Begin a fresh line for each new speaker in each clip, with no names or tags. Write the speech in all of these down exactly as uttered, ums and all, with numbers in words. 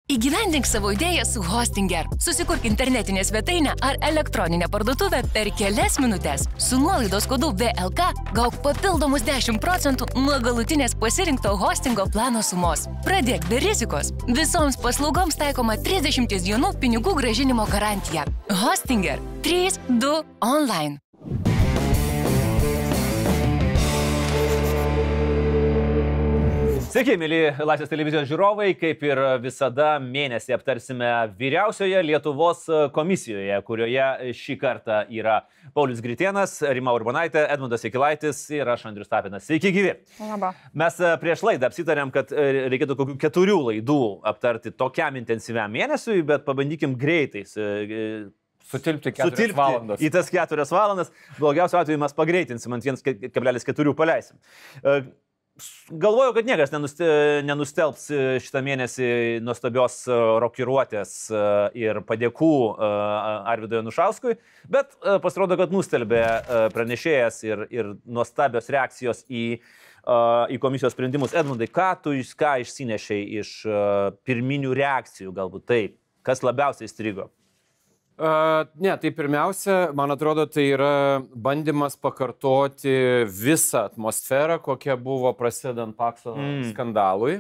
Įgyvendink savo idėją su Hostinger. Susikurk internetinę svetainę ar elektroninę parduotuvę per kelias minutės. Su nuolaidos kodu V L K gauk papildomus dešimt procentų nuo galutinės pasirinkto hostingo plano sumos. Pradėk be rizikos. Visoms paslaugoms taikoma trisdešimties dienų pinigų grąžinimo garantija. Hostinger trys du online.
Sveiki, mėly Laisvės televizijos žiūrovai, kaip ir visada mėnesį aptarsime vyriausioje Lietuvos komisijoje, kurioje šį kartą yra Paulius Gritėnas, Rima Urbonaitė, Edmundas Jakilaitis ir aš Andrius Tapinas. Sveiki, gyvi.
Labą.
Mes prieš laidą apsitarėm, kad reikėtų kokių keturių laidų aptarti tokiam intensyviam mėnesiui, bet pabandykim greitai.
Sutilpti keturias valandas.
Į tas keturias valandas. Blogiausiu atveju mes pagreitinsim, ant vienas kablelis keturi paleisim. Galvoju, kad niekas nenustelbs šitą mėnesį nuostabios rokiruotės ir padėkų Arvydui Anušauskui, bet pasirodo, kad nustelbė pranešėjas ir, ir nuostabios reakcijos į, į komisijos sprendimus. Edmundai, ką tu ką išsinešiai iš pirminių reakcijų, galbūt taip, kas labiausiai įstrigo?
Uh, ne, tai pirmiausia, man atrodo, tai yra bandymas pakartoti visą atmosferą, kokia buvo prasidant Pakso mm. skandalui.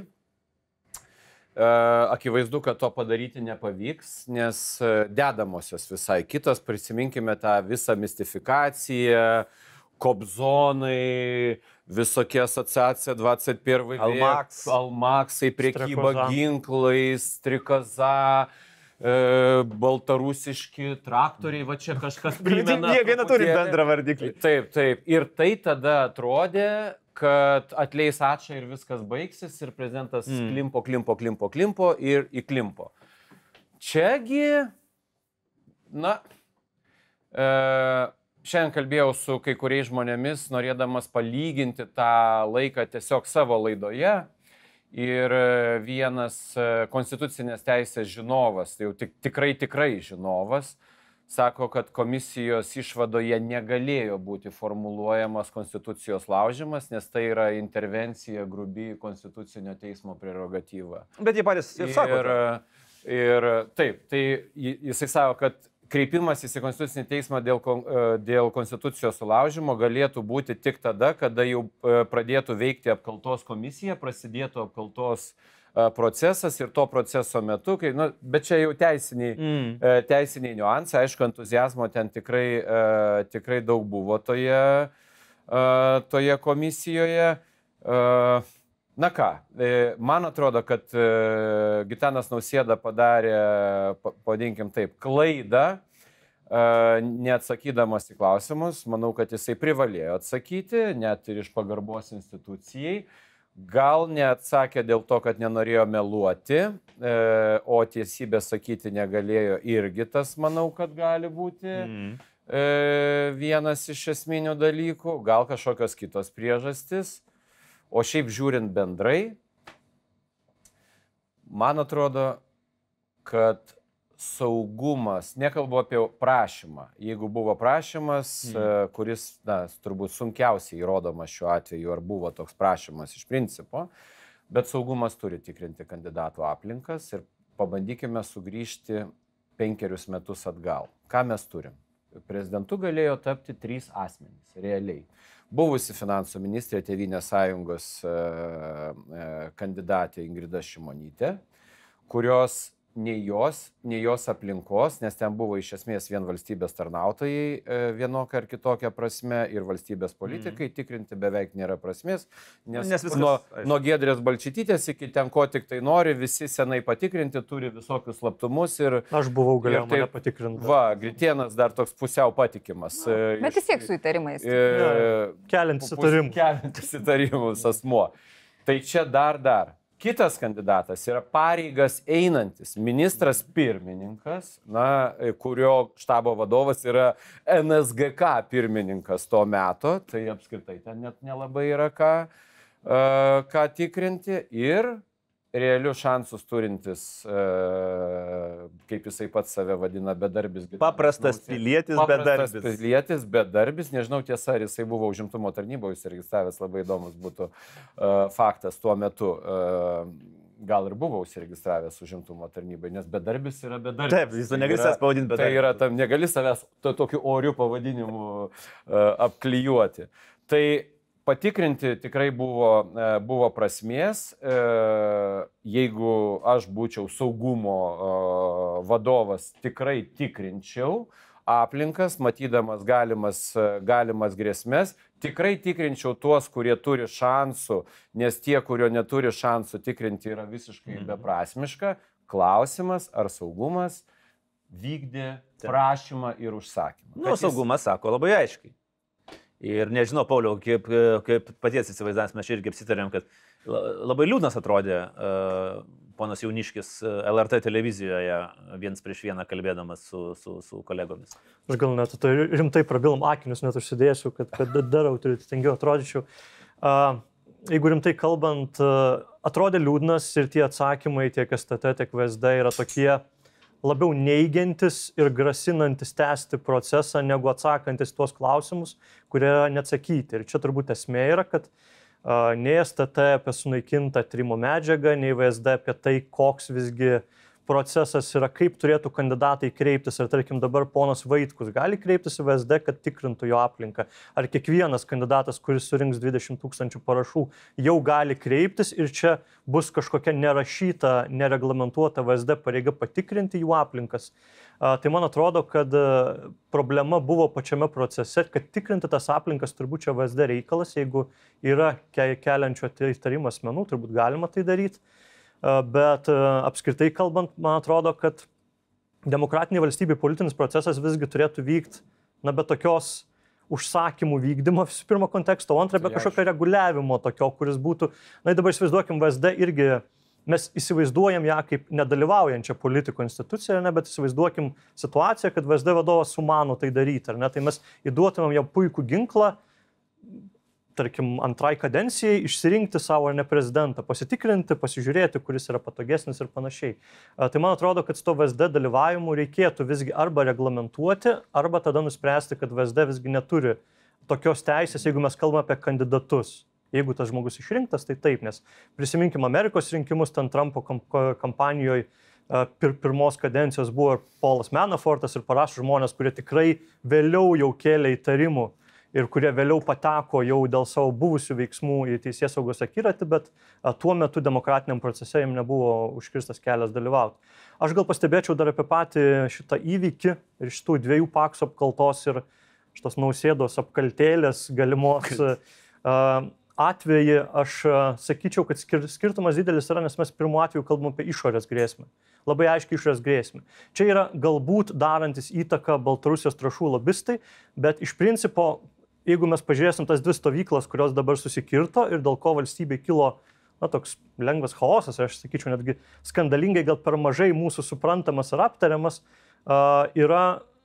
Uh, akivaizdu, kad to padaryti nepavyks, nes dedamosios visai kitos, prisiminkime tą visą mistifikaciją, Kobzonai, visokie asociacija dvidešimt pirmas
Almaks,
Almaksai, priekyba ginklais, Trikoza, baltarusiški traktoriai, va čia kažkas primena.
Jie neturi bendrą vardiklį.
Taip, taip. Ir tai tada atrodė, kad atleis Ačą ir viskas baigsis ir prezidentas mm. klimpo, klimpo, klimpo, klimpo ir įklimpo. Čiagi, na, e, šiandien kalbėjau su kai kuriais žmonėmis, norėdamas palyginti tą laiką tiesiog savo laidoje. Ir vienas konstitucinės teisės žinovas, tai jau tik, tikrai, tikrai žinovas, sako, kad komisijos išvadoje negalėjo būti formuluojamas konstitucijos laužimas, nes tai yra intervencija grubi konstitucinio teismo prerogatyva.
Bet jie patys ir sako.
Ir, ir taip, tai jisai sako, kad kreipimasis į konstitucinį teismą dėl, dėl konstitucijos sulaužimo galėtų būti tik tada, kada jau pradėtų veikti apkaltos komisija, prasidėtų apkaltos procesas ir to proceso metu, kai, nu, bet čia jau teisiniai, mm. teisiniai niuansai, aišku, entuzijazmo ten tikrai, tikrai daug buvo toje, toje komisijoje. Na ką, man atrodo, kad Gitanas Nausėda padarė, pavadinkim taip, klaidą, neatsakydamas į klausimus. Manau, kad jisai privalėjo atsakyti, net ir iš pagarbos institucijai. Gal neatsakė dėl to, kad nenorėjo meluoti, o tiesybę sakyti negalėjo irgi tas, manau, kad gali būti mm. vienas iš esminių dalykų, gal kažkokios kitos priežastys. O šiaip žiūrint bendrai, man atrodo, kad saugumas, nekalbu apie prašymą, jeigu buvo prašymas, mm. kuris, na, turbūt sunkiausiai įrodomas šiuo atveju, ar buvo toks prašymas iš principo, bet saugumas turi tikrinti kandidatų aplinkas ir pabandykime sugrįžti penkerius metus atgal. Ką mes turim? Prezidentu galėjo tapti trys asmenys, realiai. Buvusi finansų ministrė Tėvynės sąjungos kandidatė Ingrida Šimonytė, kurios nei jos, nei jos aplinkos, nes ten buvo iš esmės vien valstybės tarnautojai vienokia ar kitokia prasme ir valstybės politikai, mm. tikrinti beveik nėra prasmės, nes, nes viskas, nuo, nuo Giedrės Balčytytės iki ten ko tik tai nori, visi senai patikrinti, turi visokius slaptumus ir...
Aš buvau galėjau mane patikrinti.
Va, Gritėnas dar toks pusiau patikimas.
Bet vis tiek su įtarimais.
E, Keliantis įtarimus.
Keliantis įtarimus asmuo. Tai čia dar dar. Kitas kandidatas yra pareigas einantis ministras pirmininkas, na, kurio štabo vadovas yra N S G K pirmininkas to meto, tai apskritai ten net nelabai yra ką, uh, ką tikrinti ir realius šansus turintis, uh, kaip jisai pats save vadina, bedarbis.
Paprastas pilietis,
paprastas
bedarbis.
pilietis, bedarbis. Nežinau tiesa, ar jisai buvo užimtumo tarnyboje užsiregistravęs, labai įdomus būtų uh, faktas tuo metu. Uh, gal ir buvo užsiregistravęs užimtumo tarnybai, nes bedarbis yra bedarbis.
Taip, jis to negali savęs pavadinti bedarbis.
Tai yra, tam negali savęs to, tokiu oriu pavadinimu uh, apklijuoti. Tai patikrinti tikrai buvo, uh, buvo prasmės, uh, jeigu aš būčiau saugumo uh, vadovas, tikrai tikrinčiau aplinkas, matydamas galimas, galimas grėsmės, tikrai tikrinčiau tuos, kurie turi šansų, nes tie, kurio neturi šansų tikrinti, yra visiškai beprasmiška. Klausimas, ar saugumas vykdė prašymą ir užsakymą.
Nu, jis... saugumas sako labai aiškiai. Ir nežinau, Pauliau, kaip, kaip paties įsivaizdavimas, mes irgi apsitarėm, kad labai liūdnas atrodė uh, ponas Jauniškis L R T televizijoje viens prieš vieną kalbėdamas su, su, su kolegomis.
Aš gal net tai rimtai prabilom akinius, net užsidėsiu, kad, kad dar autoritetingiau atrodyčiau. Uh, jeigu rimtai kalbant, uh, atrodė liūdnas ir tie atsakymai tiek S T T, tiek V S D yra tokie labiau neigiantis ir grasinantis tęsti procesą, negu atsakantis tuos klausimus, kurie yra neatsakyti. Ir čia turbūt esmė yra, kad uh, nei S T T apie sunaikintą tyrimo medžiagą, nei V S D apie tai, koks visgi procesas yra, kaip turėtų kandidatai kreiptis. Ar tarkim dabar ponas Vaitkus gali kreiptis į V S D, kad tikrintų jo aplinką. Ar kiekvienas kandidatas, kuris surinks dvidešimt tūkstančių parašų, jau gali kreiptis ir čia bus kažkokia nerašyta, nereglamentuota V S D pareiga patikrinti jų aplinkas. A, tai man atrodo, kad problema buvo pačiame procese, kad tikrinti tas aplinkas turbūt čia V S D reikalas, jeigu yra ke keliančio įtarimą asmenų, turbūt galima tai daryti. Bet apskritai kalbant, man atrodo, kad demokratinė valstybė politinis procesas visgi turėtų vykti, na, be tokios užsakymų vykdymo, visų pirma, konteksto, o antra, be kažkokio reguliavimo tokio, kuris būtų, na, dabar įsivaizduokim, V S D irgi, mes įsivaizduojam ją kaip nedalyvaujančią politiko instituciją, ne, bet įsivaizduokim situaciją, kad V S D vadovas sumano tai daryti, ar ne, tai mes įduotumėm jam puikų ginklą, tarkim, antrai kadencijai išsirinkti savo ne prezidentą, pasitikrinti, pasižiūrėti, kuris yra patogesnis ir panašiai. Tai man atrodo, kad su to V S D dalyvavimu reikėtų visgi arba reglamentuoti, arba tada nuspręsti, kad V S D visgi neturi tokios teisės, jeigu mes kalbame apie kandidatus. Jeigu tas žmogus išrinktas, tai taip, nes prisiminkim Amerikos rinkimus, ten Trumpo kampanijoje pir pirmos kadencijos buvo Paulas Manafortas ir parašo žmonės, kurie tikrai vėliau jau kėlė įtarimų ir kurie vėliau pateko jau dėl savo buvusių veiksmų į teisėsaugos akiratį, bet a, tuo metu demokratiniam procese jam nebuvo užkirstas kelias dalyvauti. Aš gal pastebėčiau dar apie patį šitą įvykį ir šitų dviejų Paksų apkaltos ir šitos Nausėdos apkaltėlės galimos a, atvejį. Aš a, sakyčiau, kad skir skirtumas didelis yra, nes mes pirmu atveju kalbam apie išorės grėsmę. Labai aiškiai išorės grėsmę. Čia yra galbūt darantis įtaką Baltarusijos trąšų lobistai, bet iš principo, jeigu mes pažiūrėsim tas dvi stovyklas, kurios dabar susikirto ir dėl ko valstybei kilo, na, toks lengvas chaosas, aš sakyčiau, netgi skandalingai gal per mažai mūsų suprantamas ar aptariamas, uh, yra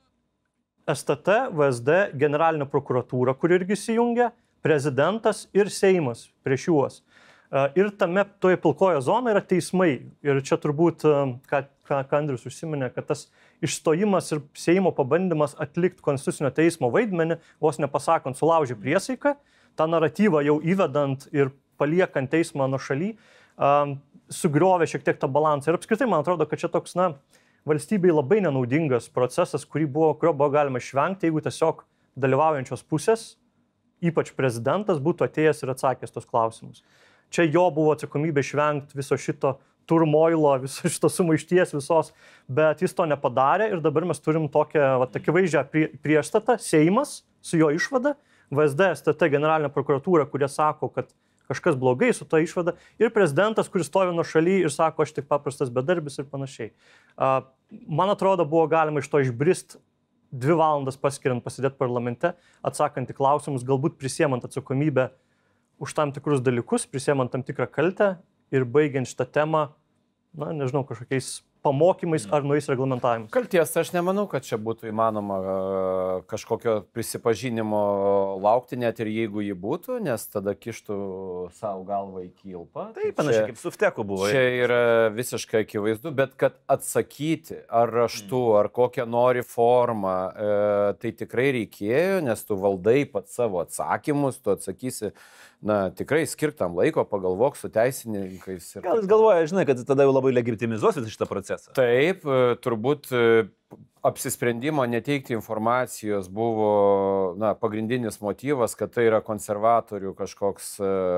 S T T, V S D, generalinė prokuratūra, kuri irgi įsijungia, prezidentas ir Seimas prieš juos. Uh, ir tame toje pilkoje zonoje yra teismai. Ir čia turbūt, uh, ką, ką Andrius užsiminė, kad tas išstojimas ir Seimo pabandymas atlikti konstitucinio teismo vaidmenį, vos nepasakant, sulaužė priesaiką, tą naratyvą jau įvedant ir paliekant teismą nuošaly, um, sugriovė šiek tiek tą balansą. Ir apskritai, man atrodo, kad čia toks, na, valstybei labai nenaudingas procesas, kurį buvo, kurio buvo galima išvengti, jeigu tiesiog dalyvaujančios pusės, ypač prezidentas, būtų atėjęs ir atsakęs tos klausimus. Čia jo buvo atsakomybė išvengti viso šito turmoilo, viso šito sumaišties visos, bet jis to nepadarė ir dabar mes turim tokią, va, tokią vaizdžią prie, priešstatą, Seimas su jo išvada, V S D, S T T, generalinė prokuratūra, kurie sako, kad kažkas blogai su ta išvada, ir prezidentas, kuris stovi nuo šaly ir sako, aš tik paprastas bedarbis ir panašiai. Man atrodo, buvo galima iš to išbrist dvi valandas paskiriant pasidėti parlamente, atsakant į klausimus, galbūt prisiemant atsakomybę už tam tikrus dalykus, prisiemant tam tikrą kaltę ir baigiant šitą temą, na, nežinau, kažkokiais pamokymais ar naujais reglamentavimus?
Kalties, aš nemanau, kad čia būtų įmanoma kažkokio prisipažinimo laukti, net ir jeigu jį būtų, nes tada kištų savo galvą į kilpą.
Tai panašiai kaip su Fteku buvo.
Čia yra visiškai akivaizdu, bet kad atsakyti ar raštu, ar kokią nori formą, tai tikrai reikėjo, nes tu valdai pat savo atsakymus, tu atsakysi, na, tikrai skirtam laiko, pagalvok su teisininkais. Ir
Gal jis galvoja, žinai, kad tada jau labai legitimizuos visą šitą procesą.
Taip, turbūt apsisprendimo neteikti informacijos buvo, na, pagrindinis motyvas, kad tai yra konservatorių kažkoks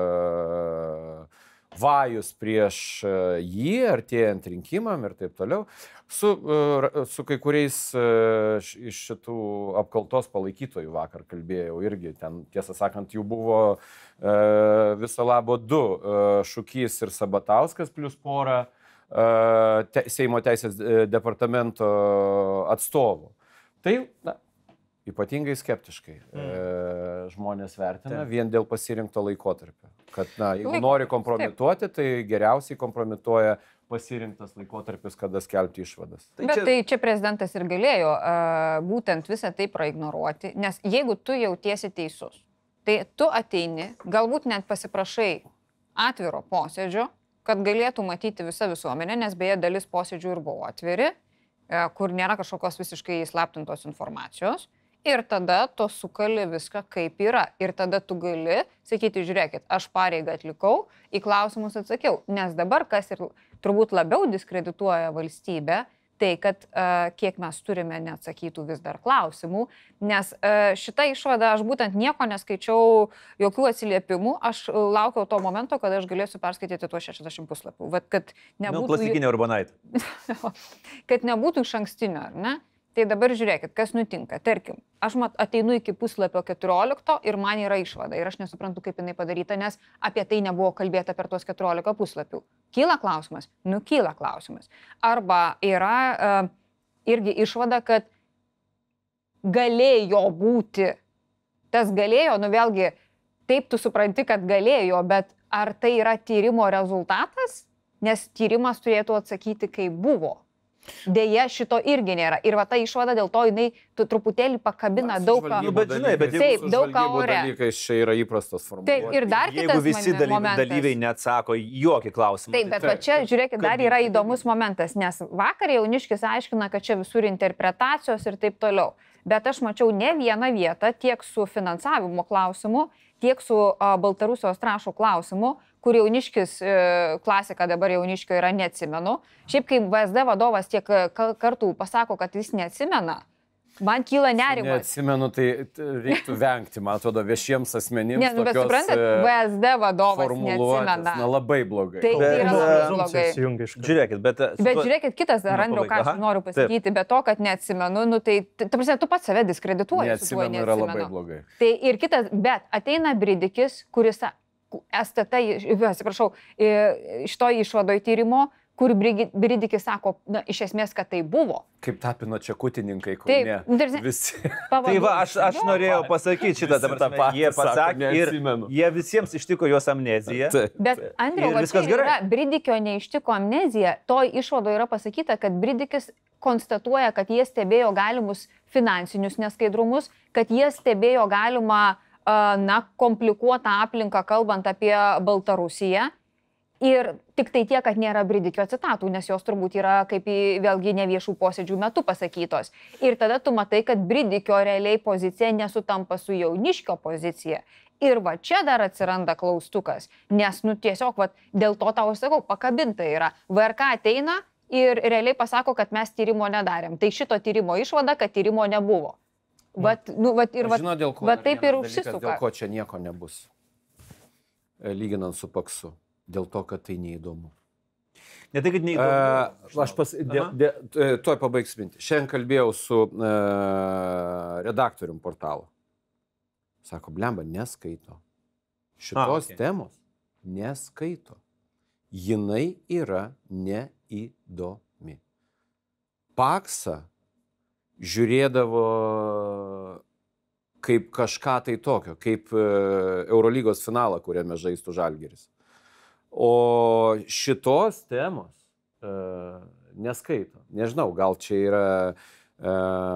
uh, vajus prieš jį, artėjant rinkimam ir taip toliau. Su, su kai kuriais iš šitų apkaltos palaikytojų vakar kalbėjau irgi, ten, tiesą sakant, jų buvo viso labo du, Šukys ir Sabatauskas plus porą te, Seimo teisės departamento atstovų. Tai, na, ypatingai skeptiškai mm. žmonės vertina Taip. Vien dėl pasirinkto laikotarpio. Kad, na, jeigu Laiko. Nori kompromituoti, Taip. Tai geriausiai kompromituoja pasirinktas laikotarpis, kada skelbti išvadas.
Tai Bet čia... tai čia prezidentas ir galėjo uh, būtent visą tai praignoruoti, nes jeigu tu jautiesi teisus, tai tu ateini, galbūt net pasiprašai atviro posėdžio, kad galėtų matyti visą visuomenę, nes beje dalis posėdžių ir buvo atviri, uh, kur nėra kažkokios visiškai slaptintos informacijos. Ir tada tu sukali viską kaip yra. Ir tada tu gali sakyti, žiūrėkit, aš pareigą atlikau, į klausimus atsakiau. Nes dabar, kas ir turbūt labiau diskredituoja valstybę, tai kad uh, kiek mes turime neatsakytų vis dar klausimų. Nes uh, šitą išvadą aš būtent nieko neskaičiau, jokių atsiliepimų. Aš laukiau to momento, kad aš galėsiu perskaityti tuos šešiasdešimt puslapių. Vat, kad nebūtų...
Nu, klasikinė Urbanaitė.
Kad nebūtų iš ankstinio, ar ne? Tai dabar žiūrėkit, kas nutinka. Tarkim, aš mat, ateinu iki puslapio keturiolikto ir man yra išvada ir aš nesuprantu, kaip jinai padaryta, nes apie tai nebuvo kalbėta per tuos keturiolika puslapių. Kyla klausimas? Nu, kyla klausimas. Arba yra uh, irgi išvada, kad galėjo būti. Tas galėjo, nu vėlgi, taip tu supranti, kad galėjo, bet ar tai yra tyrimo rezultatas? Nes tyrimas turėtų atsakyti, kaip buvo. Deja, šito irgi nėra. Ir va ta išvada dėl to jinai tu truputėlį pakabina
Mas,
daug ką.
Nu, bet žinai, bet
taip, daug ką ore.
Dalykais čia yra įprastas formuluotės.
Taip, ir dar kitas
Jeigu visi dalyviai,
momentas.
dalyviai neatsako jokį klausimą.
Taip, bet va čia, žiūrėkit, dar yra įdomus momentas, nes vakar Jauniškis aiškina, kad čia visur interpretacijos ir taip toliau. Bet aš mačiau ne vieną vietą tiek su finansavimo klausimu, tiek su a, Baltarusijos trąšų klausimu, kur Jauniškis, e, klasika dabar Jauniškio yra neatsimenu. Šiaip kaip V S D vadovas tiek kartų pasako, kad jis neatsimena, man kyla nerimas.
Neatsimenu, tai reiktų vengti, man atrodo, viešiems asmenims.
Ne, nu, bet suprantat, V S D vadovas neatsimena.
Na, labai blogai.
Tai
Bet-
yra labai blogai.
Žiūrėkit, bet...
Bet žiūrėkit, kitas dar,
Nu,
Andriau, ką aš
aha,
noriu pasakyti, be to, kad neatsimenu, nu, tai, ta prasme, tu pats save diskredituoji. su tuo
Neatsimenu yra labai
neatsimenu.
blogai.
Tai ir kitas, bet ateina Bridikis, kuris S T T, atsiprašau, iš to išvadoj tyrimo, kur Bridikis sako, na, iš esmės, kad tai buvo.
Kaip Tapino Čekutininkai, kur
Taip,
ne.
nu, tarsi-
Visi.
Tai va, aš, aš norėjau pasakyti šitą,
Visi
dabar
tą patį
jie
sako,
pasakė ir
neatsimenu.
jie visiems ištiko jos amnezija.
Taip.
Bet, Andriau,
Ir
va
viskas
čia
gerai.
yra, Bridikio neištiko amnezija, to išvado yra pasakyta, kad Bridikis konstatuoja, kad jie stebėjo galimus finansinius neskaidrumus, kad jie stebėjo galimą, na, komplikuotą aplinką, kalbant apie Baltarusiją. Ir tik tai tiek, kad nėra Bridikio citatų, nes jos turbūt yra kaip į vėlgi neviešų posėdžių metu pasakytos. Ir tada tu matai, kad Bridikio realiai pozicija nesutampa su Jauniškio pozicija. Ir va čia dar atsiranda klaustukas, nes, nu, tiesiog, va, dėl to tau aš sakau, pakabinta yra. V R K ateina ir realiai pasako, kad mes tyrimo nedarėm. Tai šito tyrimo išvada, kad tyrimo nebuvo. Vat, nu, vat, ir, vat,
Žinau, dėl ko,
vat taip ir
vienas dalykas,
užsisuka.
dėl ko čia nieko nebus, lyginant su Paksu. Dėl to, kad tai neįdomu.
Ne tai, kad neįdomu.
Uh, aš pas, dė, dė, tuoj pabaigsiu mintį. Šiandien kalbėjau su uh, redaktorium portalo. Sako, blemba, neskaito. Šitos
A, okay.
temos neskaito. Jinai yra neįdomi. Paksą žiūrėdavo kaip kažką tai tokio, kaip Eurolygos finalą, kuriame žaistų Žalgiris. O šitos temos, neskaito. Nežinau, gal čia yra e,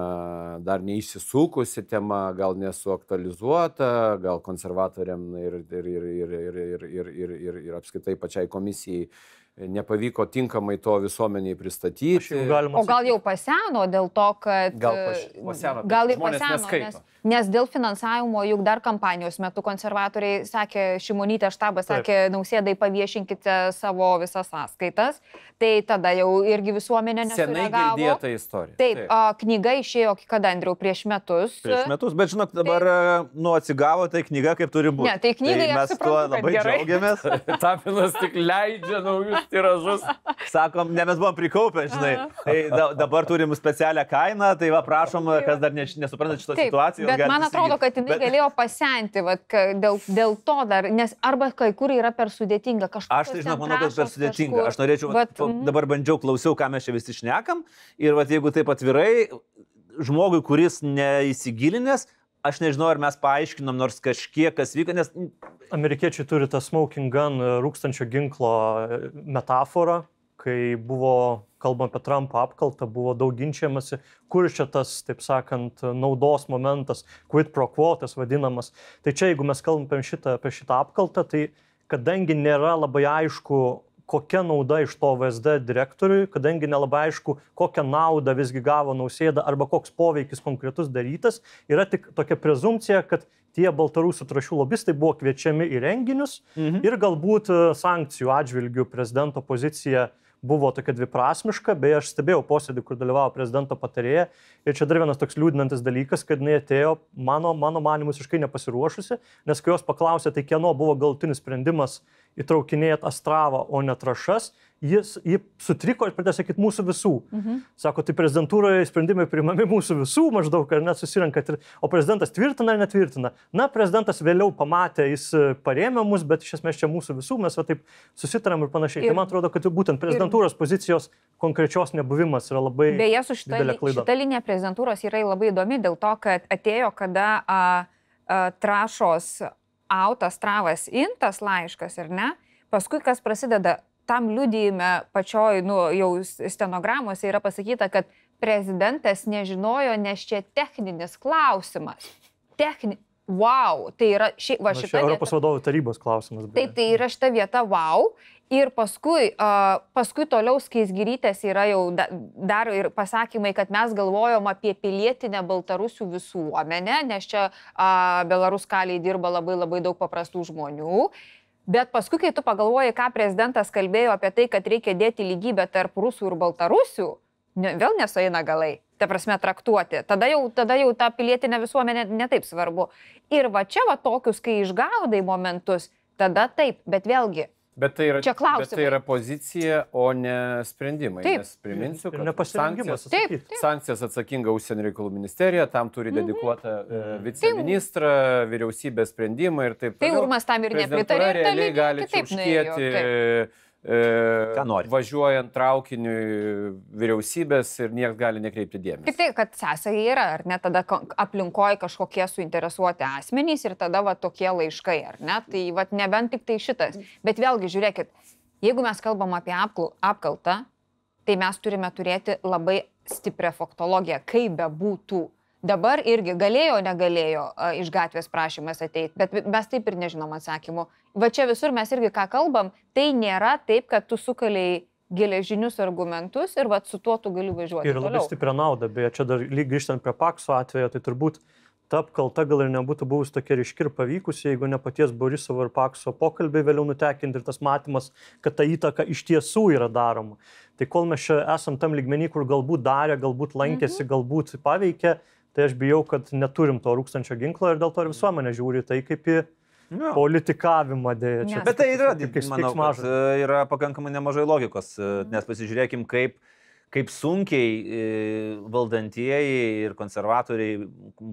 dar neįsisukusi tema, gal nesuaktualizuota, gal konservatoriam ir, ir, ir, ir, ir, ir, ir, ir, ir, ir apskritai pačiai komisijai nepavyko tinkamai to visuomeniai pristatyti.
O gal jau paseno dėl to, kad...
Gal paseno,
gal ir
žmonės
paseno,
neskaito.
nes, nes dėl finansavimo juk dar kampanijos metu konservatoriai sakė, Šimonytė štabas sakė, Nausėdai paviešinkite savo visas sąskaitas, tai tada jau irgi visuomenė nesureagavo.
Senai girdėta istorija.
Taip, Taip. A, knyga išėjo, kada Andriau, prieš metus.
Prieš metus, bet žinok, dabar Taip. nu atsigavo, tai knyga kaip turi būti.
Ne, tai knygai
tai mes tuo labai džiaugiamės.
Tapinas tik leidžia naujus tiražus.
Sakom, ne mes buvom prikaupę, žinai. Tai da, dabar turim specialią kainą, tai va prašom, kas dar ne, nesupranta šitos
Taip,
situacijos.
Bet man atrodo, kad jinai bet... galėjo pasenti, va, dėl, dėl to dar, nes arba kai kur yra per sudėtinga kažkas.
Aš tai žinau, manau, kad per sudėtinga. Kažkur... Aš norėčiau, bet, va, dabar bandžiau, klausiau, ką mes čia visi šnekam. Ir va, jeigu taip atvirai, žmogui, kuris neįsigilinęs, aš nežinau, ar mes paaiškinom nors kažkiek, kas vyko, nes...
Amerikiečiai turi tą smoking gun, rūkstančio ginklo metaforą, kai buvo, kalbant apie Trumpo apkaltą, buvo daug ginčiamasi, kur čia tas, taip sakant, naudos momentas, quid pro quo tas vadinamas. Tai čia, jeigu mes kalbam apie šitą, apie šitą apkaltą, tai kadangi nėra labai aišku, kokia nauda iš to V S D direktoriui, kadangi nelabai aišku, kokią naudą visgi gavo Nausėda arba koks poveikis konkretus darytas, yra tik tokia prezumpcija, kad tie baltarusių trąšų lobistai buvo kviečiami į renginius mhm. ir galbūt sankcijų atžvilgių prezidento pozicija buvo tokia dviprasmiška, beje, aš stebėjau posėdį, kur dalyvavo prezidento patarėja ir čia dar vienas toks liūdinantis dalykas, kad jinai atėjo, mano, mano manimus, visiškai nepasiruošusi, nes kai jos paklausė, tai kieno buvo galutinis sprendimas įtraukinėti Astravą, o ne trąšas, jis, jį sutriko ir pradėjo sakyti mūsų visų. Mhm. Sako, tai prezidentūroje sprendimai priimami mūsų visų maždaug, ar net susirenkat, ir, o prezidentas tvirtina ar netvirtina. Na, prezidentas vėliau pamatė, jis parėmė mus, bet iš esmės čia mūsų visų, mes va taip susitaram ir panašiai. Ir, tai man atrodo, kad būtent prezidentūros ir, pozicijos konkrečios nebuvimas yra labai
beje, su šita,
didelė klaida.
Šita linija prezidentūros yra labai įdomi dėl to, kad atėjo, kada a, a, trašos autas, travas, intas laiškas, ar ne? Paskui, kas prasideda, tam liudijime pačioj, nu, jau stenogramose yra pasakyta, kad prezidentas nežinojo, nes čia techninis klausimas. Techni... Wow, tai yra ši... Va, šita vieta...
Europos vadovų tarybos klausimas. Beje.
Taip, tai yra šita vieta, wow. Ir paskui, uh, paskui toliau Skaisgirytės yra jau da, dar ir pasakymai, kad mes galvojom apie pilietinę baltarusių visuomenę, nes čia uh, Belaruskaliai dirba labai labai daug paprastų žmonių. Bet paskui, kai tu pagalvoji, ką prezidentas kalbėjo apie tai, kad reikia dėti lygybę tarp rusų ir baltarusių, ne, vėl nesueina galai, ta prasme traktuoti. Tada jau, tada jau ta pilietinė visuomenė netaip svarbu. Ir va čia va tokius, kai išgaudai momentus, tada taip, bet vėlgi.
Bet tai, yra,
čia klausimai.
Bet tai yra pozicija, o ne sprendimai.
Taip.
Nes priminsiu, kad
nepasirengimas.
Taip, taip.
Sankcijas atsakinga Užsienio reikalų ministerija, tam turi dedikuotą mm-hmm. viceministrą, vyriausybės sprendimą ir taip toliau.
Tai Urmas tam ir nepritarė.
Ir realiai gali čiauškėti, e, važiuojant traukiniu vyriausybės ir niekas gali nekreipti dėmesio.
Tik tai, kad sąsajai yra, ar ne, tada aplinkoje kažkokie suinteresuoti asmenys ir tada va tokie laiškai, ar ne, tai va nebent tik tai šitas. Bet vėlgi, žiūrėkit, jeigu mes kalbam apie apkaltą, tai mes turime turėti labai stiprią faktologiją, kaip be būtų. Dabar irgi galėjo, negalėjo a, iš gatvės prašymas ateiti, bet mes taip ir nežinom atsakymų. Va čia visur mes irgi ką kalbam, tai nėra taip, kad tu sukaliai geležinius argumentus ir va su tuo tu gali važiuoti.
Ir labai stiprią naudą, beje, čia dar lyg grįžtant prie Pakso atvejo, tai turbūt ta apkalta gal ir nebūtų buvus tokia ryški ir pavykusi, jeigu ne paties Borisovo ir Pakso pokalbiai vėliau nutekinti ir tas matymas, kad ta įtaka iš tiesų yra daroma. Tai kol mes čia esam tam lygmenį, kur galbūt darė, galbūt lankėsi, mhm. galbūt paveikė, tai aš bijau, kad neturim to rūkstančio ginklo ir dėl to ir visuomenė žiūri tai kaip į no. politikavimą dėja. Čia,
bet tai yra,
kaip,
manau, kad yra pakankamai nemažai logikos, nes pasižiūrėkim, kaip, kaip sunkiai valdantieji ir konservatoriai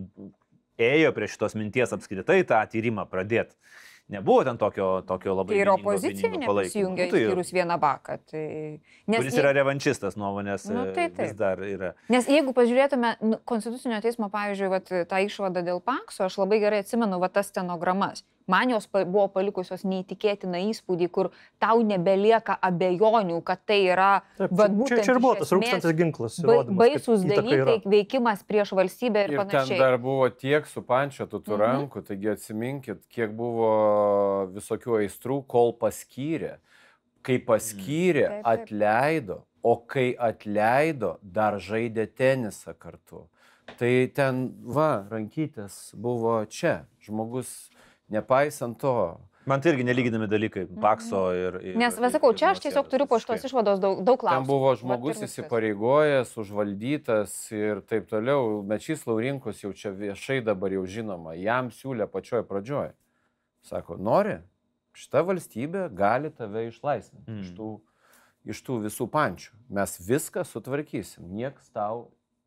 ėjo prie šitos minties apskritai tą tyrimą pradėti. Nebuvo ten tokio, tokio labai...
Tai ir opozicija nepasijungia
nu, tai
išskyrus vieną baką. Tai... Nes
kuris yra revanšistas nuomonės, nu, tai, tai. Vis dar yra.
Nes jeigu pažiūrėtume Konstitucinio teismo, pavyzdžiui, vat, tą išvadą dėl Pakso, aš labai gerai atsimenu vat, tas stenogramas. Man jos buvo palikusios neįtikėtiną įspūdį, kur tau nebelieka abejonių, kad tai yra...
Taip,
vat,
čia, čia ir buvo tas rūkstantis ginklas.
Ba, baisus dalykai, veikimas prieš valstybę ir,
ir
panašiai.
Ir ten dar buvo tiek supančiotų tų mhm. rankų, taigi atsiminkit, kiek buvo visokių aistrų, kol paskyrė. Kai paskyrė, mhm. atleido, o kai atleido, dar žaidė tenisą kartu. Tai ten, va, rankytės buvo čia, žmogus... Nepaisant to.
Man tai irgi nelyginami dalykai, Pakso ir... ir
Nes, vasakau, čia aš tiesiog turiu po šitos išvados daug, daug klausimų.
Ten buvo žmogus įsipareigojęs, užvaldytas ir taip toliau. Mečys Laurinkus jau čia viešai dabar jau žinoma, jam siūlė pačioj pradžioj. Sako, nori, šita valstybė gali tave išlaisvinti mm. iš, tų, iš tų visų pančių. Mes viską sutvarkysim, nieks tau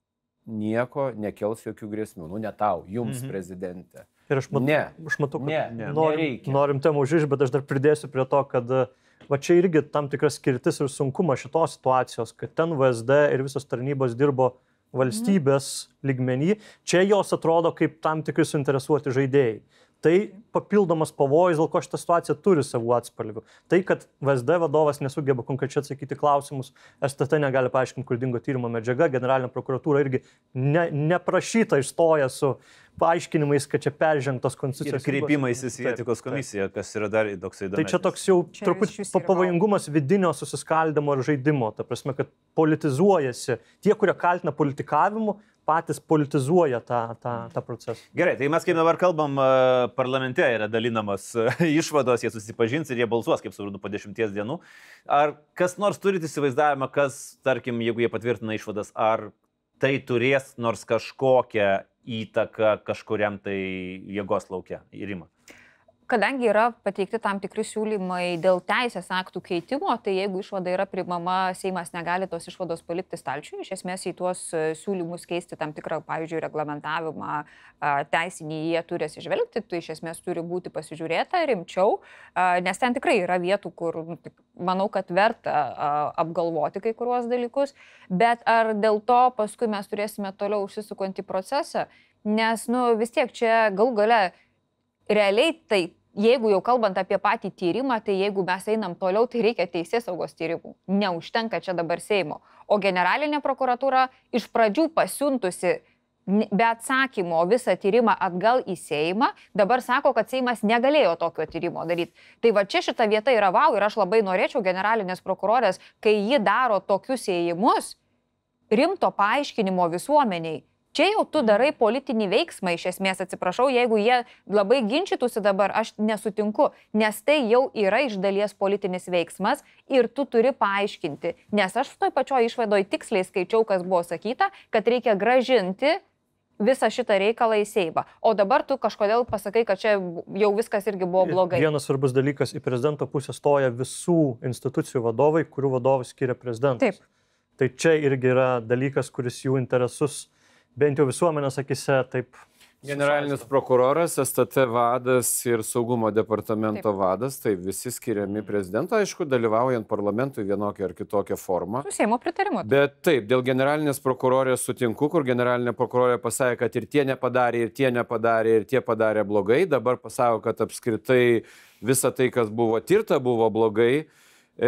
nieko nekels jokių grėsmių. Nu, ne tau, jums, mm-hmm. prezidentė.
Ir aš, mat,
ne,
aš matau, kad
ne, ne,
norim, norim temų užžiūrėti, bet aš dar pridėsiu prie to, kad va čia irgi tam tikras skirtis ir sunkumas šitos situacijos, kad ten V S D ir visos tarnybos dirbo valstybės mm. lygmenį, čia jos atrodo kaip tam tikri suinteresuoti žaidėjai. Tai papildomas pavojus, dėl ko šitą situaciją turi savų atspalvių. Tai, kad V S D vadovas nesugeba konkrečiai atsakyti klausimus, S T T negali paaiškinti, kur dingo tyrimo medžiaga, generalinė prokuratūra irgi ne, neprašyta išstoja su paaiškinimais, kad čia peržengtos konstitucijos.
Ir kreipimais į etikos komisiją, kas yra dar toks įdomus.
Tai čia toks jau čia truputį pavojingumas vidinio susiskaldimo ir žaidimo, ta prasme, kad politizuojasi tie, kurie kaltina politikavimu, patys politizuoja tą, tą, tą procesą.
Gerai, tai mes kaip dabar kalbam, parlamente yra dalinamas išvados, jie susipažins ir jie balsuos, kaip suprantu, po dešimties dienų. Ar kas nors turite įsivaizdavimą, kas, tarkim, jeigu jie patvirtina išvadas, ar tai turės nors kažkokią įtaką kažkuriam tai jėgos lauke įrimą?
Kadangi yra pateikti tam tikri siūlymai dėl teisės aktų keitimo, tai jeigu išvada yra priimama, Seimas negali tos išvados palikti stalčiui. Iš esmės į tuos siūlymus keisti tam tikrą, pavyzdžiui, reglamentavimą teisinį jie turi atsižvelgti, tai iš esmės turi būti pasižiūrėta rimčiau, nes ten tikrai yra vietų, kur manau, kad verta apgalvoti kai kuriuos dalykus, bet ar dėl to paskui mes turėsime toliau užsisukantį procesą, nes nu, vis tiek čia galų gale realiai tai, jeigu jau kalbant apie patį tyrimą, tai jeigu mes einam toliau, tai reikia teisėsaugos tyrimų. Neužtenka čia dabar Seimo. O generalinė prokuratūra iš pradžių pasiuntusi be atsakymo visą tyrimą atgal į Seimą, dabar sako, kad Seimas negalėjo tokio tyrimo daryti. Tai va čia šita vieta yra vau ir aš labai norėčiau generalinės prokurorės, kai ji daro tokius ėjimus, rimto paaiškinimo visuomeniai. Čia jau tu darai politinį veiksmą, iš esmės atsiprašau, jeigu jie labai ginčytųsi dabar, aš nesutinku, nes tai jau yra iš dalies politinis veiksmas ir tu turi paaiškinti, nes aš toj pačioj išvadoj tiksliai skaičiau, kas buvo sakyta, kad reikia gražinti visą šitą reikalą į Seimą. O dabar tu kažkodėl pasakai, kad čia jau viskas irgi buvo blogai.
Vienas svarbus dalykas, į prezidento pusę stoja visų institucijų vadovai, kurių vadovai skiria prezidentas.
Taip.
Tai čia irgi yra dalykas, kuris jų interesus bent jau visuomenės akise taip.
Generalinis prokuroras, S T T vadas ir saugumo departamento taip. vadas, tai visi skiriami prezidento, aišku, dalyvaujant parlamentui vienokią ar kitokią formą.
Su Seimo pritarimu.
Bet taip, dėl generalinės prokurorės sutinku, kur generalinė prokurorė pasakė, kad ir tie nepadarė, ir tie nepadarė, ir tie padarė blogai. Dabar pasako, kad apskritai visa tai, kas buvo tirta, buvo blogai. E,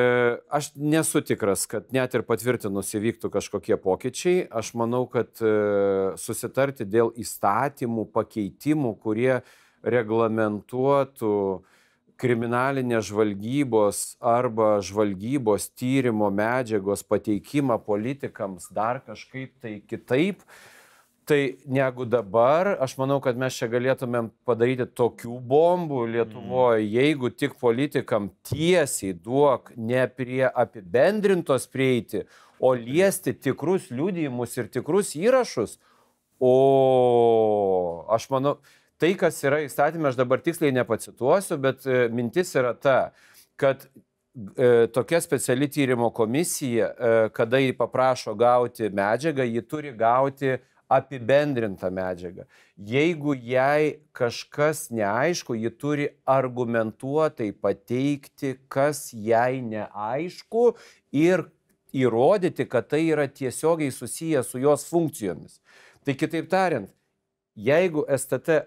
aš nesu tikras, kad net ir patvirtinus įvyktų kažkokie pokyčiai. Aš manau, kad e, susitarti dėl įstatymų pakeitimų, kurie reglamentuotų kriminalinės žvalgybos arba žvalgybos tyrimo medžiagos pateikimą politikams dar kažkaip tai kitaip, tai negu dabar, aš manau, kad mes čia galėtumėm padaryti tokių bombų Lietuvoje, jeigu tik politikam tiesiai duok ne prie apibendrintos prieiti, o liesti tikrus liudijimus ir tikrus įrašus. O aš manau, tai, kas yra įstatymė, aš dabar tiksliai nepacituosiu, bet mintis yra ta, kad e, tokia speciali tyrimo komisija, e, kada jį paprašo gauti medžiagą, ji turi gauti apibendrintą medžiagą. Jeigu jai kažkas neaišku, ji turi argumentuotai pateikti, kas jai neaišku ir įrodyti, kad tai yra tiesiogiai susiję su jos funkcijomis. Tai kitaip tariant, jeigu S T T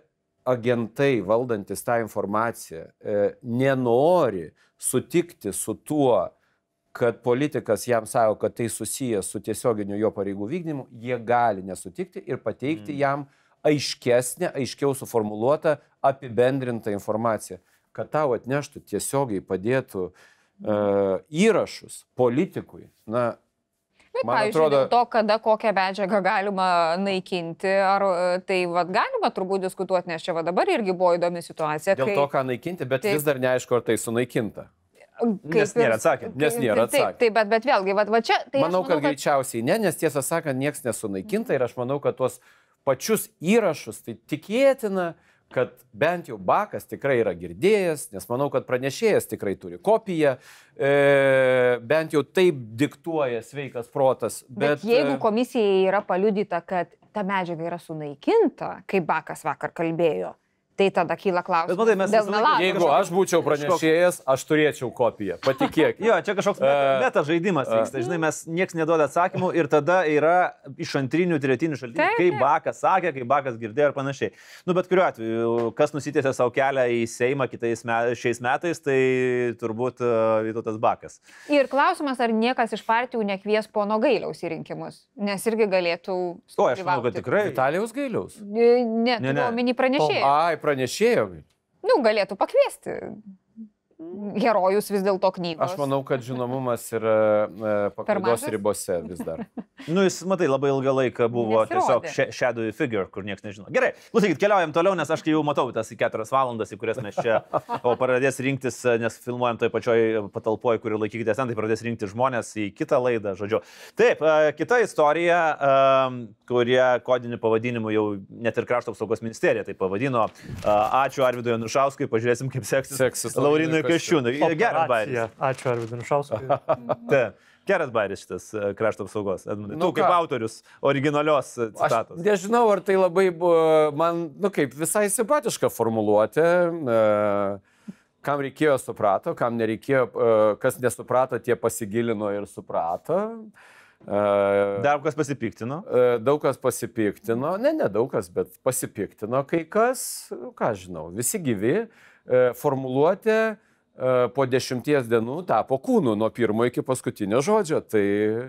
agentai valdantis tą informaciją e, nenori sutikti su tuo, kad politikas jam sako, kad tai susijęs su tiesioginiu jo pareigų vykdymu, jie gali nesutikti ir pateikti mm. jam aiškesnę, aiškiau suformuluotą, apibendrintą informaciją, kad tau atneštų tiesiogiai padėtų uh, įrašus politikui. Na,
Bet,
man
pavyzdžiui,
atrodo,
dėl to, kada kokią medžiagą galima naikinti, ar tai vat, galima turbūt diskutuoti, nes čia va, dabar irgi buvo įdomi situacija.
Dėl
kai...
to, ką naikinti, bet taip, vis dar neaišku, ar tai sunaikinta.
Nes nėra atsakymų.
Nes nėra atsakymų.
Taip, taip, bet, bet vėlgi, va, va čia... Tai
manau,
manau,
kad
kad
greičiausiai ne, nes tiesą sakant, niekas nesunaikinta ir aš manau, kad tuos pačius įrašus, tai tikėtina, kad bent jau Bakas tikrai yra girdėjęs, nes manau, kad pranešėjas tikrai turi kopiją, e, bent jau taip diktuoja sveikas protas.
Bet, bet jeigu komisijai yra paliudyta, kad ta medžiaga yra sunaikinta, kaip Bakas vakar kalbėjo, tai tada kyla klausimas.
Bet, matai, mes
dėl
visą laiką-
melagio.
Jeigu aš būčiau pranešėjas, aš turėčiau kopiją, patikėk.
Jo, čia kažkoks meta, meta žaidimas vyksta. Žinai, mes nieks neduoda atsakymų ir tada yra iš antrinių, tretinių šaltinių,
Taip,
kaip
taip.
Bakas sakė, kaip Bakas girdėjo ir panašiai. Nu, bet kuriuo atveju, kas nusitėsė savo kelią į Seimą kitais me, šiais metais, tai turbūt uh, Vytautas Bakas.
Ir klausimas, ar niekas iš partijų nekvies pono Gailiaus į rinkimus, nes irgi galėtų...
O, aš manau, kad tikrai.
Vitalijaus Gailiaus.
Ne,
Ne, ne.
ne. Mini pranešėjai.
Ai, pranešėjo.
Nu, galėtų pakviesti. Herojus vis dėlto knygos.
Aš manau, kad žinomumas yra e, paklaidos
mažas?
ribose vis dar.
Nu, jis, matai, labai ilgą laiką buvo
Nesirodė.
tiesiog sh- shadowy figure, kur niekas nežino. Gerai, klausykit, keliaujam toliau, nes aš jau matau tas į keturias valandas, į kurias mes čia, o pradės rinktis, nes filmuojam toj pačioj patalpoje, kur laikykitės ten, tai pradės rinkti žmonės į kitą laidą, žodžiu. Taip, e, kita istorija, e, kurie kodiniu pavadinimu jau net ir Krašto apsaugos ministerija tai pavadino. E, Ačiū Arvydui Anušauskui, pažiūrėsim, kaip seksis,
Seksis
Laurinui
Laurinui
Kasčiūnui. Geras bairis.
Operacija. Ačiū Arvydui Anušauskui.
Taip. Geras bairis šitas e, Krašto apsaugos. Edmundai.
Nu
Tu kaip
ką?
autorius originalios e,
Aš
citatos.
nežinau, ar tai labai buvo, man, nu kaip, visai simpatiška formuluotė. E, kam reikėjo, suprato, kam nereikėjo, e, kas nesuprato, tie pasigilino ir suprato. E,
Dar kas pasipiktino?
e, daug kas pasipiktino, ne, ne daug kas, bet pasipiktino kai kas, nu, ką žinau, visi gyvi. E, formuluotė e, po dešimties dienų tapo kūnu nuo pirmo iki paskutinio žodžio. Tai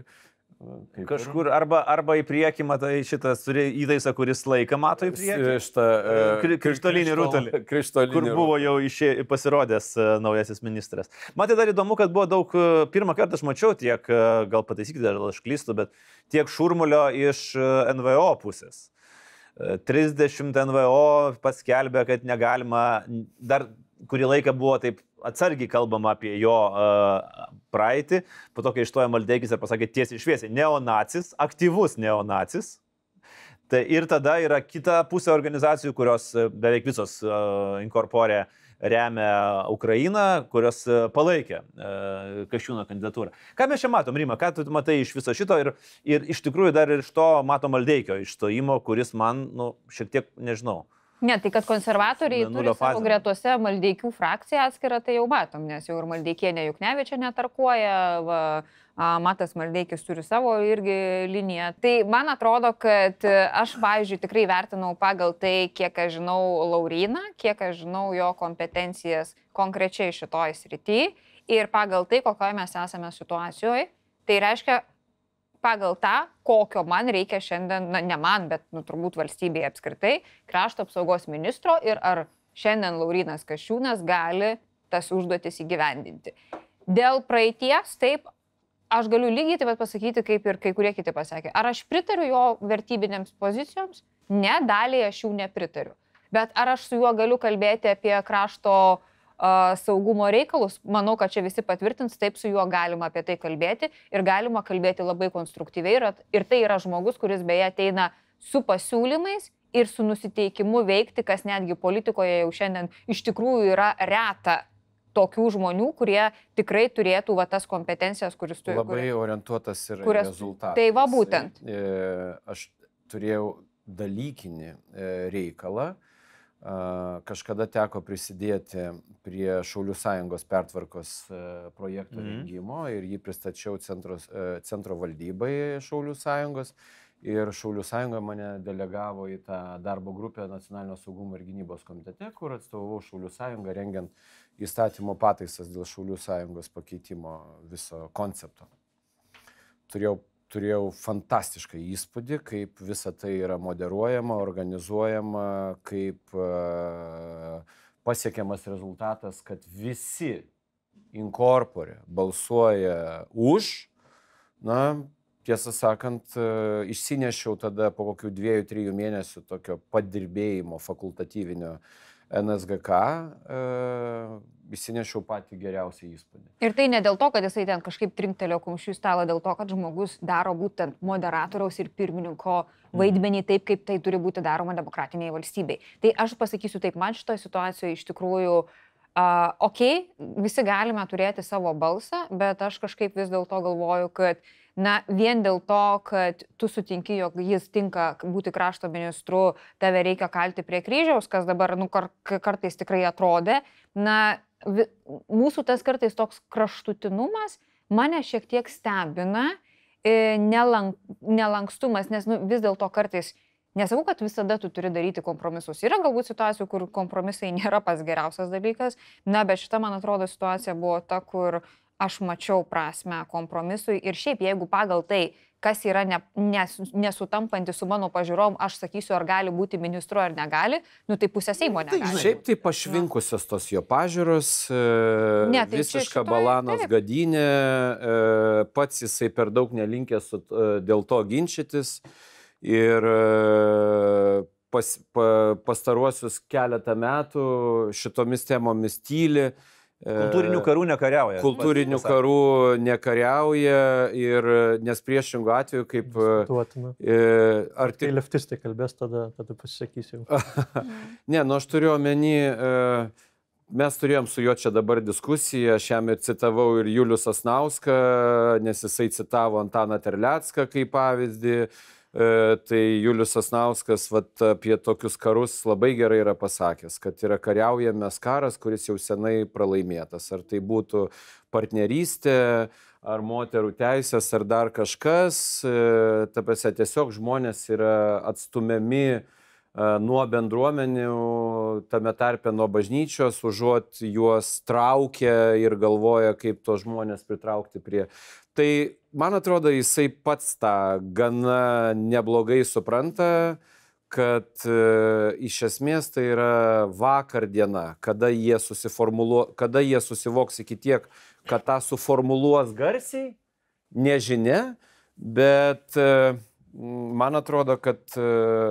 kaip ir-
Kažkur arba, arba į priekį matai šitas turi įtaisą, kuris laiką mato į priekį.
Šitą, e,
Kri- krištolinį rutulį.
Krištolinį
Kur buvo jau išė, pasirodęs e, naujasis ministras. Man tai dar įdomu, kad buvo daug, e, pirmą kartą aš mačiau tiek, e, gal pataisykite, ar aš klystu, bet tiek šurmulio iš e, N V O pusės. E, trisdešimt N V O paskelbė, kad negalima, dar kurį laiką buvo taip atsargiai kalbama apie jo uh, praeitį, po to, kai ištojo Maldeikis ir pasakė tiesiai šviesiai, neonacis, aktyvus neonacis. Tai ir tada yra kita pusė organizacijų, kurios e, beveik visos uh, inkorporė remia Ukrainą, kurios uh, palaikė uh, Kasčiūno kandidatūrą. Ką mes čia matom, Rima, ką tu matai iš viso šito ir, ir iš tikrųjų dar ir iš to mato Maldeikio išstojimo, kuris man, nu, šiek tiek, nežinau.
Ne, tai kad konservatoriai
Nulio
turi savo
fazė.
gretose Maldeikių frakciją atskirą, tai jau matom, nes jau ir Maldeikienė Juknevičia netarkuoja, va, a, Matas Maldeikis turi savo irgi liniją. Tai man atrodo, kad aš, pavyzdžiui, tikrai vertinau pagal tai, kiek aš žinau Lauryną, kiek aš žinau jo kompetencijas konkrečiai šitoj srity ir pagal tai, kokioje mes esame situacijoje. Tai reiškia, pagal tą, kokio man reikia šiandien, na, ne man, bet nu, turbūt valstybėje apskritai, krašto apsaugos ministro ir ar šiandien Laurynas Kasčiūnas gali tas užduotis įgyvendinti. Dėl praeities, taip, aš galiu lygiai taip pat pasakyti, kaip ir kai kurie kiti pasakė. Ar aš pritariu jo vertybinėms pozicijoms? Ne, daliai aš jų nepritariu. Bet ar aš su juo galiu kalbėti apie krašto uh, saugumo reikalus? Manau, kad čia visi patvirtins, taip su juo galima apie tai kalbėti ir galima kalbėti labai konstruktyviai. Ir, ir tai yra žmogus, kuris beje ateina su pasiūlymais ir su nusiteikimu veikti, kas netgi politikoje jau šiandien iš tikrųjų yra reta. Tokių žmonių, kurie tikrai turėtų va, tas kompetencijas, kuris turi.
Labai kur... orientuotas ir
kurias...
rezultatas.
Tai va būtent.
E, aš turėjau dalykinį e, reikalą. E, kažkada teko prisidėti prie Šaulių sąjungos pertvarkos e, projekto mm. rengimo ir jį pristačiau centro, e, centro valdybai Šaulių sąjungos. Ir Šaulių sąjunga mane delegavo į tą darbo grupę Nacionalinio saugumo ir gynybos komitete, kur atstovau Šaulių sąjungą rengiant įstatymo pataisas dėl Šaulių sąjungos pakeitimo viso koncepto. Turėjau, turėjau fantastišką įspūdį, kaip visa tai yra moderuojama, organizuojama, kaip uh, pasiekiamas rezultatas, kad visi inkorporė balsuoja už. Na, tiesą sakant, išsinešiau tada po kokių dviejų, trijų mėnesių tokio padirbėjimo fakultatyvinio N S G K, e, išsinešiau patį geriausią įspūdį.
Ir tai ne dėl to, kad jisai ten kažkaip trinktelėjo kumščių į stalą, dėl to, kad žmogus daro būtent moderatoriaus ir pirmininko vaidmenį taip, kaip tai turi būti daroma demokratinėje valstybėje. Tai aš pasakysiu taip, man šitoje situacijoje iš tikrųjų Uh, ok, visi galime turėti savo balsą, bet aš kažkaip vis dėlto galvoju, kad na, vien dėl to, kad tu sutinki, jog jis tinka būti krašto ministru, tave reikia kalti prie kryžiaus, kas dabar nu, kar kartais tikrai atrodė, na, vi mūsų tas kartais toks kraštutinumas mane šiek tiek stebina, e, nelank nelankstumas, nes nu, vis dėlto kartais nesakau, kad visada tu turi daryti kompromisus. Yra galbūt situacijų, kur kompromisai nėra pats geriausias dalykas, na, bet šita, man atrodo, situacija buvo ta, kur aš mačiau prasme kompromisui ir šiaip, jeigu pagal tai, kas yra ne, nes, nesutampanti su mano pažiūrom, aš sakysiu, ar gali būti ministru ar negali, nu tai pusė Seimo negali.
Šiaip tai pašvinkusios tos jo pažiūros, e, ne, tai visiška šitoj, balanos taip. Gadynė, e, pats jisai per daug nelinkęs su, e, dėl to ginčytis. Ir pas, pa, pastaruosius keletą metų šitomis temomis tyli.
Kultūrinių karų nekariauja.
Kultūrinių karų nekariauja ir nes priešingų atveju kaip...
E, ar tai leftistai kalbės, tada, tada pasisakysiu.
Ne, nu aš turiu omeny, mes turėjom su juo čia dabar diskusiją, aš jam ir citavau ir Julių Sasnauską, nes jisai citavo Antaną Terlecką kaip pavyzdį. E, tai Julius Sasnauskas vat, apie tokius karus labai gerai yra pasakęs, kad yra kariaujamas karas, kuris jau senai pralaimėtas. Ar tai būtų partnerystė, ar moterų teisės, ar dar kažkas. E, Tapasi, tiesiog žmonės yra atstumiami e, nuo bendruomenių, tame tarpe nuo bažnyčios, užuot juos traukia ir galvoja, kaip tos žmonės pritraukti prie... Tai, man atrodo, jisai pats tą gana neblogai supranta, kad e, iš esmės tai yra vakar diena, kada jie, kada jie susivoks iki tiek, kad tą suformuluos garsiai, nežinia, bet e, man atrodo, kad e,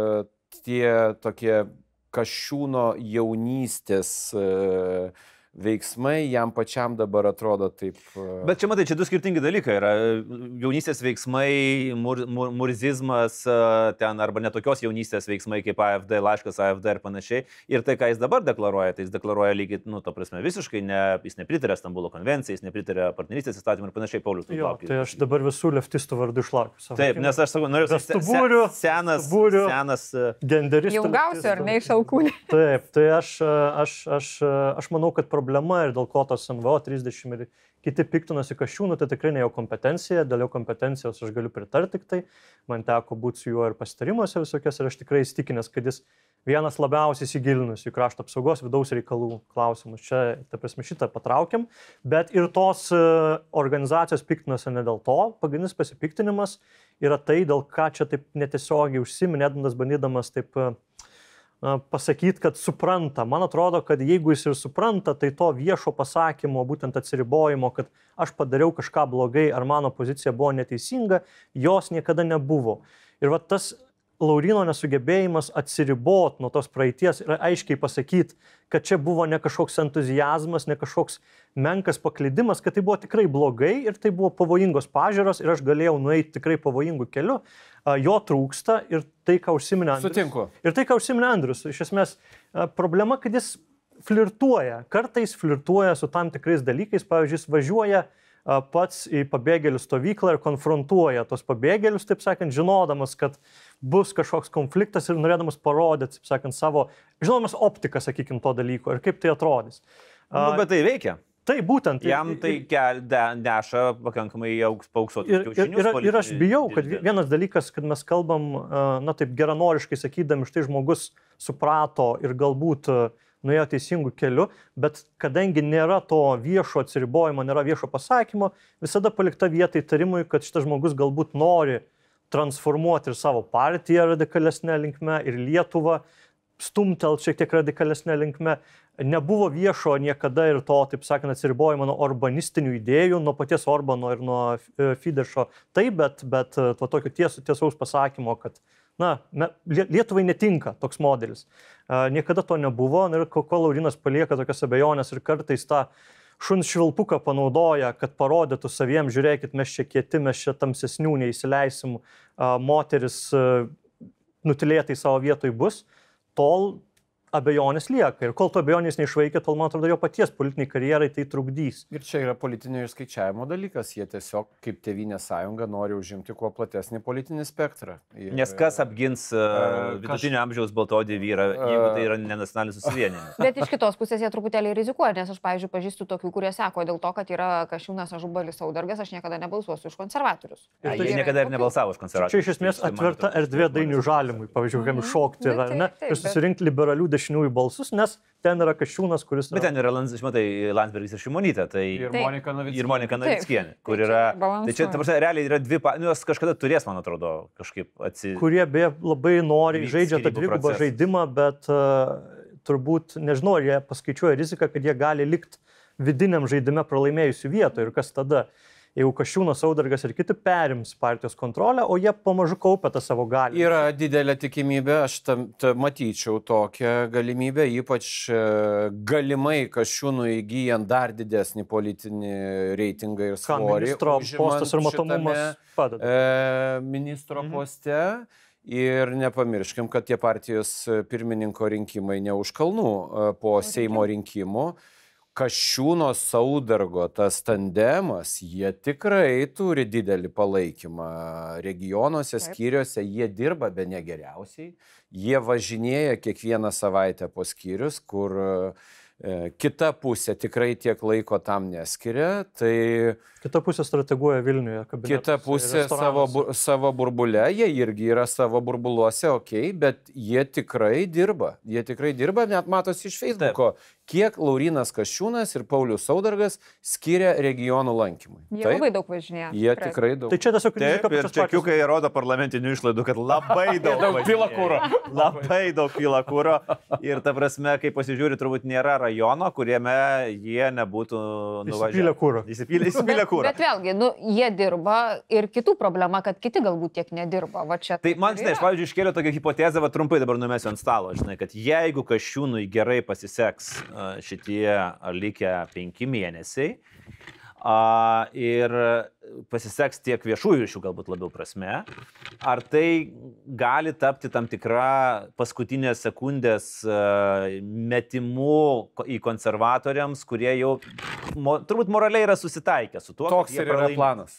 tie tokie Kasčiūno jaunystės e, veiksmai jam pačiam dabar atrodo taip.
Bet čia matai, čia du skirtingi dalykai yra. Jaunystės veiksmai, mur, mur, murzizmas, ten arba netokios jaunystės veiksmai kaip A F D, laiškas A F D ir panašiai. Ir tai, ką jis dabar deklaruoja, tai jis deklaruoja lygiai, nu, to prasme, visiškai, ne, jis nepritarė Stambulo konvencijai, jis nepritarė partnerystės įstatymui ir panašiai, Paulius.
Jo, laukia. Tai aš dabar visų leftistų vardų išlaukiu.
Taip, nes aš sakau, noriu
pasakyti, se,
senas,
stuburių,
senas
genderistas.
Jau gausiu, ar ne iš alkūnį.
Taip, tai aš, aš, aš, aš manau, kad problema ir dėl ko tos N V O trisdešimt ir kiti piktinasi Kasčiūnu, tai tikrai ne jo kompetencija, dėl jo kompetencijos aš galiu pritarti tik tai, man teko būti su juo ir pasitarimuose visokios ir aš tikrai įstikinęs, kad jis vienas labiausiai įsigilinusi į krašto apsaugos vidaus reikalų klausimus. Čia, ta prasme, šitą patraukiam, bet ir tos organizacijos piktinasi ne dėl to, pagrindinis pasipiktinimas yra tai, dėl ką čia taip netiesiogiai užsiminėdamas, bandydamas taip pasakyti, kad supranta. Man atrodo, kad jeigu jis ir supranta, tai to viešo pasakymo, būtent atsiribojimo, kad aš padariau kažką blogai ar mano pozicija buvo neteisinga, jos niekada nebuvo. Ir va tas Lauryno nesugebėjimas atsiribot nuo tos praeities ir aiškiai pasakyti, kad čia buvo ne kažkoks entuzijazmas, ne kažkoks menkas paklydimas, kad tai buvo tikrai blogai ir tai buvo pavojingos pažiūros ir aš galėjau nueiti tikrai pavojingų kelių. Jo trūksta ir tai, ką užsiminė Andrius.
Sutinku.
Ir tai, ką užsiminė Andrius. Iš esmės, problema, kad jis flirtuoja, kartais flirtuoja su tam tikrais dalykais. Pavyzdžiui, jis važiuoja pats į pabėgėlių stovyklą ir konfrontuoja tos pabėgėlius, taip sakant, žinodamas, kad bus kažkoks konfliktas ir norėdamas parodyti, taip sakant, savo, žinodamas optiką, sakykime, to dalyko ir kaip tai atrodys.
Nu, bet tai veikia.
Tai būtent.
Jam tai kel, de, neša pakankamai paauksuotus
ir, ir, ir, ir aš bijau, kad vienas dalykas, kad mes kalbam, na taip geranoriškai sakydami, štai žmogus suprato ir galbūt nuėjo teisingų kelių, bet kadangi nėra to viešo atsiribojimo, nėra viešo pasakymo, visada palikta vieta įtarimui, kad šitas žmogus galbūt nori transformuoti ir savo partiją radikalesnė linkme, ir Lietuvą stumtelt šiek tiek radikalesnė linkme. Nebuvo viešo niekada ir to, taip sakant, atsiribojimo nuo urbanistinių idėjų, nuo paties Orbano ir nuo Fidešo. Taip, bet, bet to tokio ties, tiesaus pasakymo, kad na, Lietuvai netinka toks modelis. Niekada to nebuvo, ir kol Laurynas palieka tokias abejonės ir kartais tą šuns švilpuką panaudoja, kad parodytų saviem, žiūrėkit, mes čia kieti, mes čia tamsesnių neįsileisim, moteris nutilėtai savo vietoj bus, tol abejonės lieka. Ir kol to abejonės neišvaikė, tol, man atrodo, jo paties politiniai karjerai tai trukdys.
Ir čia yra politinio išskaičiavimo dalykas. Jie tiesiog kaip Tėvynės sąjunga nori užimti kuo platesnį politinį spektrą. Ir,
nes kas apgins uh, vidutinio kaž... amžiaus baltodį vyrą, jeigu tai yra ne nacionalinis susivienimas.
Bet iš kitos pusės jie truputėlį rizikuoja, nes aš, pavyzdžiui, pažįstu tokių, kurie sako, dėl to, kad yra Kasčiūnas, Ažubalis, Saudargas, aš niekada nebalsuosiu už konservatorius.
Ja, jie niekada ir nebalsavo už konservatorius.
Čia iš esmės atverta erdvė Dainiui Žalimui, pavyzdžiui, kam šokti yra, ne? Ir susirinkti liberalių dešiniųjų balsus, nes ten yra Kasčiūnas, kuris...
Bet ten yra, žinai, Landsbergis ir Šimonytė, tai...
Ir Monika Navickienė.
Ir Monika Navickienė, kur yra... Tai čia, ta prasme, realiai yra dvi... Nu, jos kažkada turės, man atrodo, kažkaip atsi...
Kurie beje labai nori žaidžia tą dvigubą žaidimą, bet uh, turbūt, nežinau, ar jie paskaičiuoja riziką, kad jie gali likti vidiniam žaidime pralaimėjusių vietų ir kas tada... Jeigu Kasčiūnas, Saudargas ir kiti perims partijos kontrolę, o jie pamažu kaupia tą savo galią.
Yra didelė tikimybė, aš tam, tam matyčiau tokią galimybę, ypač galimai Kasčiūnui įgyjant dar didesnį politinį reitingą ir svorį.
Ministro postas ir matomumas padeda.
E, ministro mhm. poste. Ir nepamirškim, kad tie partijos pirmininko rinkimai ne už kalnų po Seimo rinkimų. Kasčiūno, Saudargo tas tandemas, jie tikrai turi didelį palaikymą regionuose, skyriuose, jie dirba be negeriausiai, jie važinėja kiekvieną savaitę po skyrius, kur e, kita pusė tikrai tiek laiko tam neskiria, tai...
Kita pusė strateguoja Vilniuje.
Kita pusė savo, savo burbule, jie irgi yra savo burbuluose, okei, okay, bet jie tikrai dirba, jie tikrai dirba, net matosi iš Facebooko. Taip. Kiek Laurynas Kasčiūnas ir Paulius Saudargas skiria regionų lankymui.
Jie Taip, labai daug važinėja.
Jie tikrai daug.
Tai čia tiesiog
Taip, ir čekiukai rodo parlamentinių išlaidų, kad labai daug,
daug pila kūro.
Labai daug pila kūro. Ir ta prasme, kai pasižiūri, turbūt nėra rajono, kuriame jie nebūtų nuvažiavę.
Įsipylė kūro.
Įsipylė kūro.
Bet, bet vėlgi, nu, jie dirba ir kitų problema, kad kiti galbūt tiek nedirba. Va čia
tai man, žinai, aš, pavyzdžiui, iškėliau tokią hipotezę, va trumpai dabar numesiu ant stalo, žinai, kad jeigu Kasčiūnui gerai pasiseks šitie likę penki mėnesiai a, ir pasiseks tiek viešųjų ryšių galbūt labiau prasme, ar tai gali tapti tam tikra paskutinės sekundės a, metimu į konservatoriams, kurie jau mo, turbūt moraliai yra susitaikę su tuo.
Toks ir yra planas.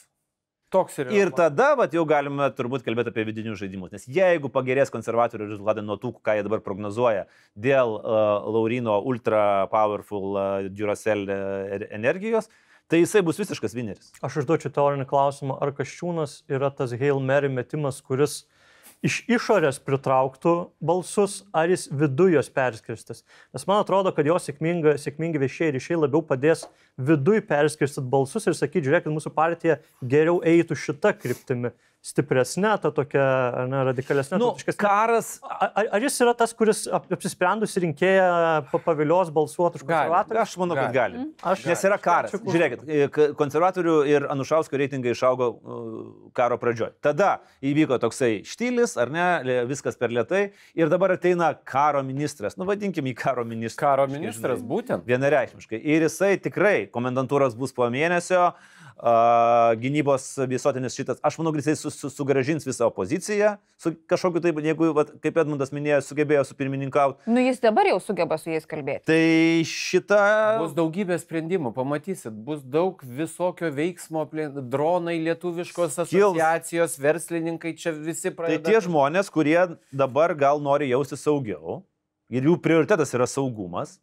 Ir,
ir tada vat, jau galime turbūt kalbėti apie vidinius žaidimus, nes jeigu pagerės konservatorių rezultatai nuo tų, ką jie dabar prognozuoja dėl uh, Lauryno ultra powerful uh, Duracell uh, energijos, tai jisai bus visiškas vineris.
Aš užduočiau teorinį klausimą, ar Kasčiūnas yra tas Hail Mary metimas, kuris iš išorės pritrauktų balsus, ar jis viduje jos perskirstas. Nes man atrodo, kad jo sėkmingi, sėkmingi viešieji ryšiai labiau padės viduje perskirstyti balsus ir sakyti, žiūrėkit, mūsų partija geriau eitų šitą kryptimį. Stipresnė, ta tokia ne, radikalesnė.
Nu, karas...
Ar, ar jis yra tas, kuris apsisprendusi rinkėją pavilios balsuoti už konservatorių?
Aš manau, kad gali.
Mm.
Aš, Nes yra karas. Žiūrėkit, konservatorių ir Anušausko reitingai išaugo karo pradžioj. Tada įvyko toksai štilis, ar ne, viskas per lėtai. Ir dabar ateina karo ministras. Nu, vadinkim į karo ministrą.
Karo ministras, žinai, būtent.
Vienareikšmiškai. Ir jisai tikrai, komendantūros bus po mėnesio, Uh, gynybos visuotinis šitas, aš manau, kad jisai su, su, sugražins visą opoziciją, su kažkokiu taip, jeigu, vat, kaip Edmundas minėjo, sugebėjo supirmininkauti.
Nu, jis dabar jau sugeba su jais kalbėti.
Tai šita...
Bus daugybė sprendimų, pamatysit, bus daug visokio veiksmo, dronai, lietuviškos asociacijos, verslininkai, čia visi pradeda.
Tai tie žmonės, kurie dabar gal nori jausti saugiau, ir jų prioritetas yra saugumas,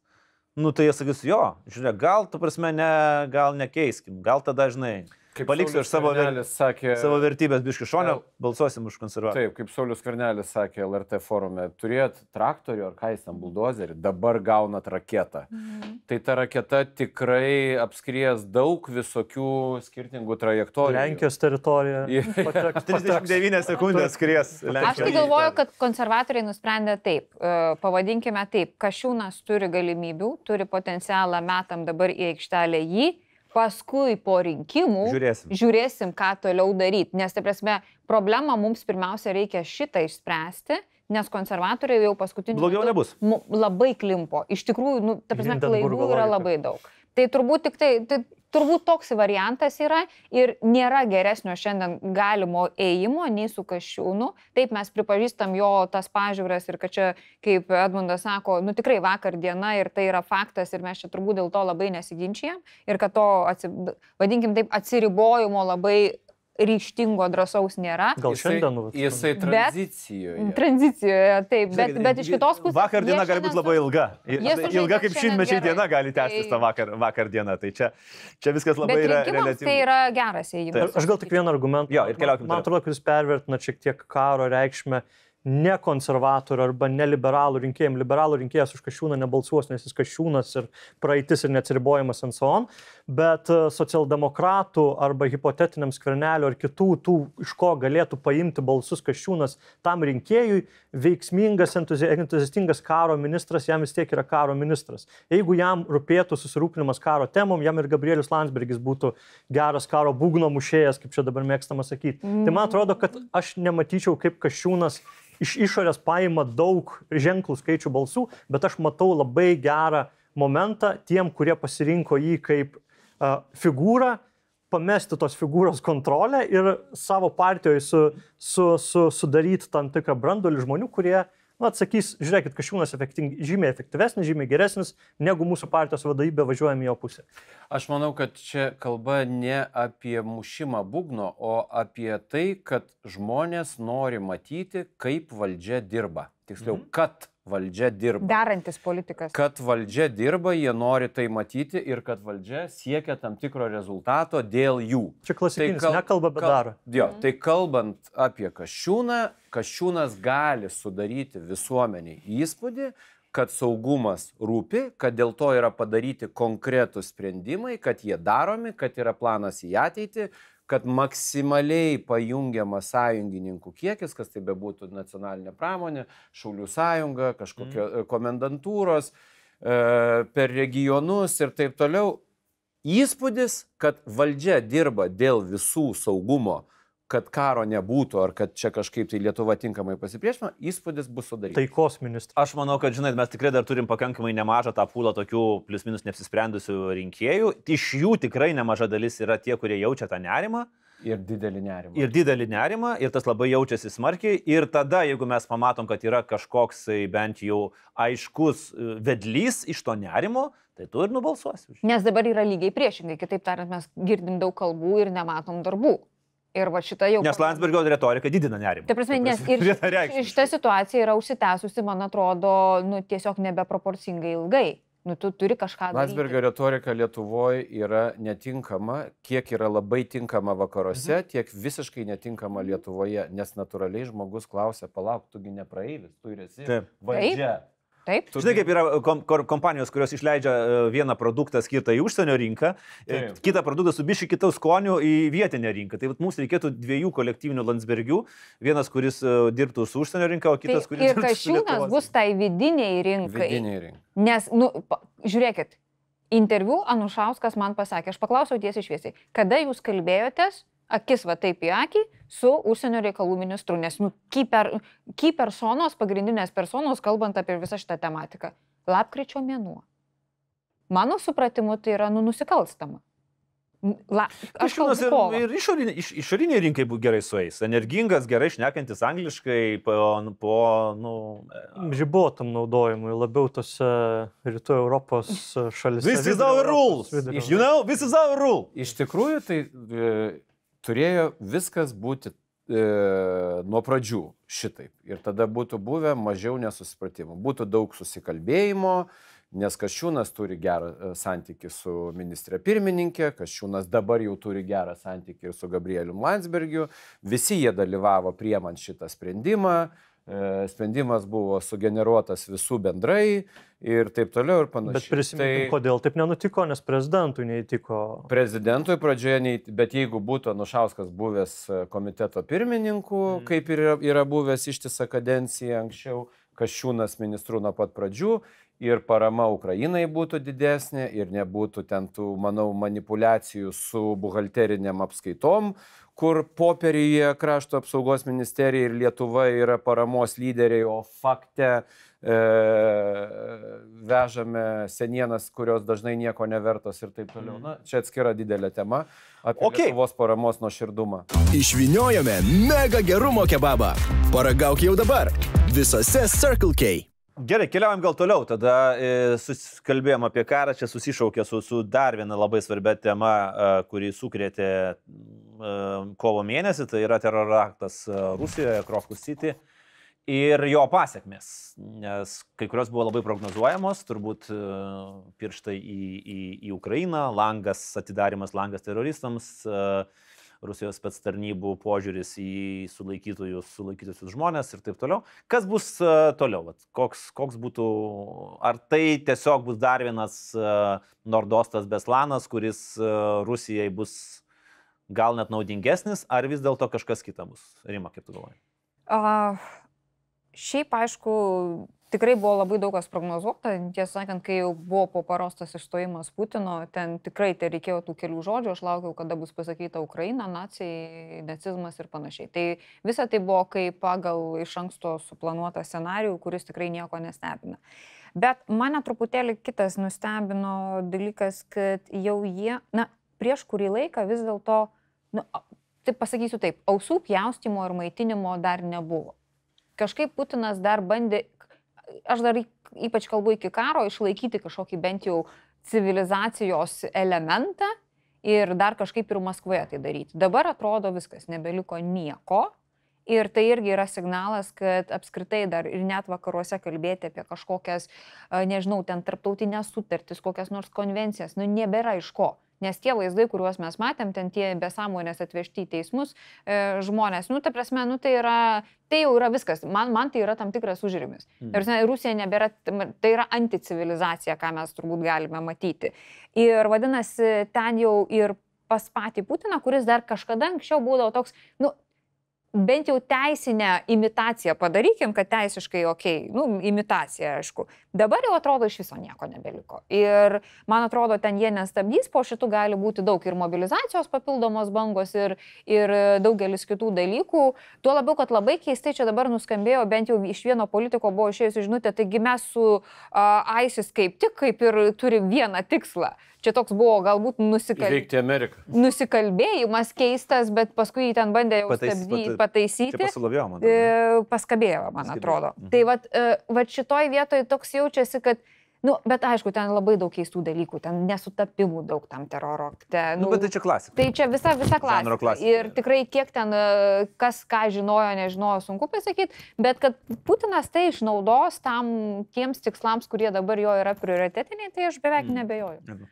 nu tai jie sakys, jo, žiūrėk, gal, tu prasme, ne, gal nekeiskim, gal tada dažnai.
Kaip
paliksiu aš savo, ver...
sakė,
savo vertybės biški šonę, balsuosim už konservatorių.
Taip, kaip Saulius Skvernelis sakė L R T forume, turėt traktorių ar ką jis tam buldozerį, dabar gaunat raketą. Mhm. Tai ta raketa tikrai apskries daug visokių skirtingų trajektorijų.
Lenkijos teritorija.
trisdešimt devynias sekundės skries.
Aš tai galvoju, kad konservatoriai nusprendė taip, pavadinkime taip, Kasčiūnas turi galimybių, turi potencialą metam dabar į aikštelę jį. Paskui po rinkimų
žiūrėsim.
žiūrėsim, ką toliau daryti. Nes, tai prasme, problemą mums pirmiausia reikia šitą išspręsti, nes konservatoriai jau paskutiniu
blogiau nebus.
Labai klimpo. Iš tikrųjų, nu, ta prasme, klaidų yra
logika.
labai daug. Tai turbūt tik tai, tai turbūt toks variantas yra ir nėra geresnio šiandien galimo ėjimo nei su Kasčiūnu. Taip mes pripažįstam jo tas pažiūras ir kad čia, kaip Edmundas sako, nu tikrai vakar diena ir tai yra faktas ir mes čia turbūt dėl to labai nesiginčijam ir kad to, atsi, vadinkim taip, atsiribojimo labai ryštingo drąsaus nėra.
Gal šiandien?
Jisai tranzicijoje.
Bet, tranzicijoje, taip, bet, bet iš kitos pusės...
Vakar diena gali būti labai ilga. Ilga kaip šimtmečiai diena gali tęstis
tai...
tą vakar, vakar dieną. Tai čia, čia viskas labai
bet
yra
relatyvu. Tai yra geras ėjimas.
Aš gal tik vieną argumentą.
Jo, ir keliaukim.
Man atrodo, kad jūs pervertinat šiek tiek karo reikšmę ne konservatorių arba ne liberalų rinkėjim. Liberalų rinkėjas už Kasčiūną nebalsuos, nes jis Kasčiūnas ir praeitis ir neatsiribojimas ant son, bet socialdemokratų arba hipotetiniam Skvernelio ar kitų tų, iš ko galėtų paimti balsus Kasčiūnas tam rinkėjui, veiksmingas, entuziastingas karo ministras, jam vis tiek yra karo ministras. Jeigu jam rūpėtų susirūpinimas karo temom, jam ir Gabrielius Landsbergis būtų geras karo būgno mušėjas, kaip čia dabar mėgstama sakyti. Mm. Tai man atrodo, kad aš nematyčiau, kaip Kasčiūnas iš išorės paima daug ženklų skaičių balsų, bet aš matau labai gerą momentą tiem, kurie pasirinko jį kaip uh, figūrą, pamesti tos figūros kontrolę ir savo partijoje su, su, su, sudaryti tam tikrą branduolį žmonių, kurie nu, atsakys, žiūrėkit, Kasčiūnas žymiai efektyvesnis, žymiai geresnis, negu mūsų partijos vadovybė važiuojame į jo pusę.
Aš manau, kad čia kalba ne apie mušimą būgno, o apie tai, kad žmonės nori matyti, kaip valdžia dirba. Tiksliau, mhm. kad valdžia dirba.
Darantis politikas.
Kad valdžia dirba, jie nori tai matyti ir kad valdžia siekia tam tikro rezultato dėl jų.
Čia klasikinis,
tai kal...
nekalba, bet
kal...
daro.
Jo, mhm. Tai kalbant apie Kasčiūną, Kasčiūnas gali sudaryti visuomeniai įspūdį, kad saugumas rūpi, kad dėl to yra padaryti konkretūs sprendimai, kad jie daromi, kad yra planas į ateitį, kad maksimaliai pajungiamas sąjungininkų kiekis, kas tai bebūtų nacionalinė pramonė, Šaulių sąjunga, kažkokio mm. komendantūros, e, per regionus ir taip toliau. Įspūdis, kad valdžia dirba dėl visų saugumo, kad karo nebūtų, ar kad čia kažkaip tai Lietuva tinkamai pasipriešino, įspūdis bus sudarytas.
Taikos ministras.
Aš manau, kad, žinai, mes tikrai dar turim pakankamai nemažą tą pūlą tokių plius minus neapsisprendusių rinkėjų. Iš jų tikrai nemaža dalis yra tie, kurie jaučia tą nerimą.
Ir didelį nerimą.
Ir didelį nerimą, ir tas labai jaučiasi smarkiai. Ir tada, jeigu mes pamatom, kad yra kažkoks bent jau aiškus vedlys iš to nerimo, tai tu ir nubalsuosi.
Nes dabar yra lygiai priešingai. Kitaip tariant, mes girdim daug kalbų ir nematom darbų. Ir va šitą jau...
Nes Landsbergio retorika didina nerimą.
Tai prasme, nes ir šitą situaciją yra užsitęsusi, man atrodo, nu, tiesiog nebeproporcingai ilgai. Nu, tu turi kažką daryti.
Landsbergio retorika Lietuvoje yra netinkama, kiek yra labai tinkama vakaruose, mhm. tiek visiškai netinkama Lietuvoje, nes natūraliai žmogus klausia, palauk, tugi nepraeivis, tu ir esi
Taip.
valdžia.
Taip.
Žinai, kaip yra kom kompanijos, kurios išleidžia vieną produktą skirtą į užsienio rinką, Taip. kitą produktą su biškai kitų skonių į vietinę rinką. Tai vat, mums reikėtų dviejų kolektyvinių Landsbergių. Vienas, kuris dirbtų su užsienio rinka, o kitas,
tai,
kuris dirbtų su
Lietuvos. Ir Kasčiūnas bus tai vidiniai rinkai.
Vidiniai rinkai.
Nes, nu, žiūrėkit, interviu Anušauskas man pasakė, aš paklausiau tiesiai šviesiai, kada jūs kalbėjotės, akis va taip į akį, su užsienio reikalų ministru, nes, nu, key, per, key personos, pagrindinės personos, kalbant apie visą šitą tematiką. Lapkričio mėnuo. Mano supratimu, tai yra, nu, nusikalstama. La, aš
Kasčiūnas ir, ir išoriniai, iš, išoriniai rinkai buvo gerai su jais. Energingas, gerai šnekantis angliškai, po, po nu...
Žibotam naudojimui, labiau tose rytų Europos šalise.
This is our rules, you know, this is our rule.
Iš tikrųjų, tai e, turėjo viskas būti e, nuo pradžių šitaip. Ir tada būtų buvę mažiau nesusipratimų. Būtų daug susikalbėjimo, Nes Kasčiūnas turi gerą santykį su ministrė pirmininkė, Kasčiūnas dabar jau turi gerą santykį ir su Gabrielium Landsbergiu. Visi jie dalyvavo priemant šitą sprendimą. Sprendimas buvo sugeneruotas visų bendrai ir taip toliau ir panašiai.
Bet prisiminkim, tai, kodėl taip nenutiko, nes prezidentui neįtiko.
Prezidentui pradžioje neįtiko, bet jeigu būtų Anušauskas buvęs komiteto pirmininku, mm. kaip ir yra, yra buvęs ištisą kadenciją anksčiau, Kasčiūnas ministrų nuo pat pradžių ir parama Ukrainai būtų didesnė ir nebūtų ten tų, manau, manipulacijų su buhalteriniam apskaitom, kur popieriuje krašto apsaugos ministerija ir Lietuva yra paramos lyderiai, o fakte e, vežame senienas, kurios dažnai nieko nevertos ir taip toliau. Na, čia atskira didelė tema apie okay. Lietuvos paramos nuoširdumą.
Išvyniojome mega gerumo kebabą. Paragauk jau dabar visose Circle K.
Gerai, keliaujam gal toliau, tada e, susikalbėjom apie karą, čia susišaukė su, su dar viena labai svarbia tema, e, kuri sukrėtė e, kovo mėnesį, tai yra teroro aktas Rusijoje, Crocus City ir jo pasiekmės, nes kai kurios buvo labai prognozuojamos, turbūt e, pirštai į, į, į Ukrainą, langas, atidarimas langas teroristams, e, Rusijos spectarnybų požiūris į sulaikytojus, sulaikytusius žmonės ir taip toliau. Kas bus uh, toliau? Koks, koks būtų, ar tai tiesiog bus dar vienas uh, Nordostas Beslanas, kuris uh, Rusijai bus gal net naudingesnis, ar vis dėlto kažkas kita bus? Rima, kaip tu galvoji?
Uh, šiaip, aišku, tikrai buvo labai daug kas prognozuota, tiesą sakant, kai jau buvo po paros tas išstojimas Putino, ten tikrai tai reikėjo tų kelių žodžių, aš laukiau, kada bus pasakyta Ukraina, nacijai, nacizmas ir panašiai. Tai visa tai buvo kaip pagal iš anksto suplanuotą scenarijų, kuris tikrai nieko nestebina. Bet mane truputėlį kitas nustebino dalykas, kad jau jie, na, prieš kurį laiką vis dėlto, nu, taip pasakysiu taip, ausų pjaustymo ir maitinimo dar nebuvo. Kažkaip Putinas dar bandė, aš dar ypač kalbu iki karo, išlaikyti kažkokį bent jau civilizacijos elementą ir dar kažkaip ir Maskvoje tai daryti. Dabar atrodo viskas, nebeliko nieko ir tai irgi yra signalas, kad apskritai dar ir net vakaruose kalbėti apie kažkokias, nežinau, ten tarptautinės sutartis, kokias nors konvencijas, nu nebėra iš ko. Nes tie vaizdai, kuriuos mes matėm, ten tie be sąmonės atvežti į teismus e, žmonės, nu, ta prasme, nu, tai yra, tai jau yra viskas, man, man tai yra tam tikras užrimis. Mm. Ir Rusija nebėra, tai yra anticivilizacija, ką mes turbūt galime matyti. Ir vadinasi, ten jau ir pas patį Putiną, kuris dar kažkada anksčiau būdavo toks, nu, bent jau teisinę imitaciją padarykim, kad teisiškai okei, okay, nu, imitacija, aišku. Dabar jau atrodo iš viso nieko nebeliko. Ir man atrodo, ten jie nestabdys, po šitų gali būti daug ir mobilizacijos papildomos bangos ir, ir daugelis kitų dalykų. Tuo labiau, kad labai keistai čia dabar nuskambėjo, bent jau iš vieno politiko buvo išėjusi žinutė, taigi mes su uh, ISIS kaip tik kaip ir turi vieną tikslą. Čia toks buvo galbūt nusikal... nusikalbėjimas keistas, bet paskui jį ten bandė jau Patais, stabdyti, pataisyti.
Čia pasulabėjo, man atrodo.
Paskabėjo, man
Paskabėjo.
atrodo.
Mhm.
Tai vat, vat šitoj vietoj toks jaučiasi, kad, nu, bet aišku, ten labai daug keistų dalykų, ten nesutapimų daug tam teroro. Ten,
nu, nu, bet tai čia klasika.
Tai čia visa, visa klasika.
klasika.
Ir tikrai kiek ten, kas ką žinojo, nežinojo, sunku pasakyti, bet kad Putinas tai išnaudos tam tiems tikslams, kurie dabar jo yra prioritetiniai, tai aš beveik mm. nebejoju. Mhm.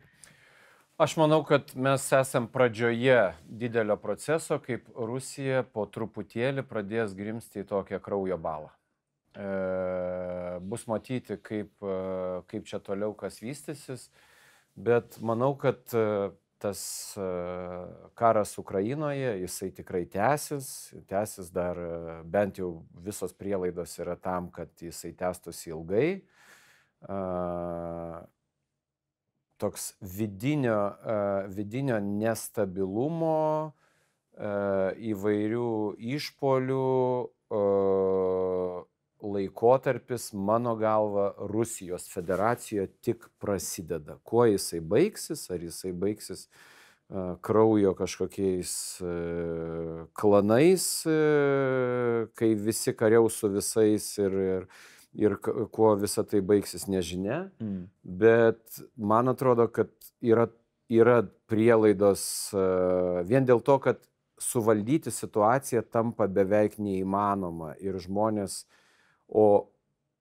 Aš manau, kad mes esam pradžioje didelio proceso, kaip Rusija po truputėlį pradės grimsti į tokią kraujo balą. E, bus matyti, kaip, kaip čia toliau kas vystysis, bet manau, kad tas karas Ukrainoje, jisai tikrai tęsis, tęsis dar bent jau visos prielaidos yra tam, kad jisai tęstųsi ilgai. E, toks vidinio, uh, vidinio nestabilumo, uh, įvairių išpolių uh, laikotarpis, mano galva, Rusijos federacijoje tik prasideda. Kuo jisai baigsis, ar jisai baigsis uh, kraujo kažkokiais uh, klanais, uh, kai visi kariaus su visais ir, ir ir kuo visą tai baigsis nežinia, mm. bet man atrodo, kad yra, yra prielaidos uh, vien dėl to, kad suvaldyti situaciją tampa beveik neįmanoma ir žmonės, o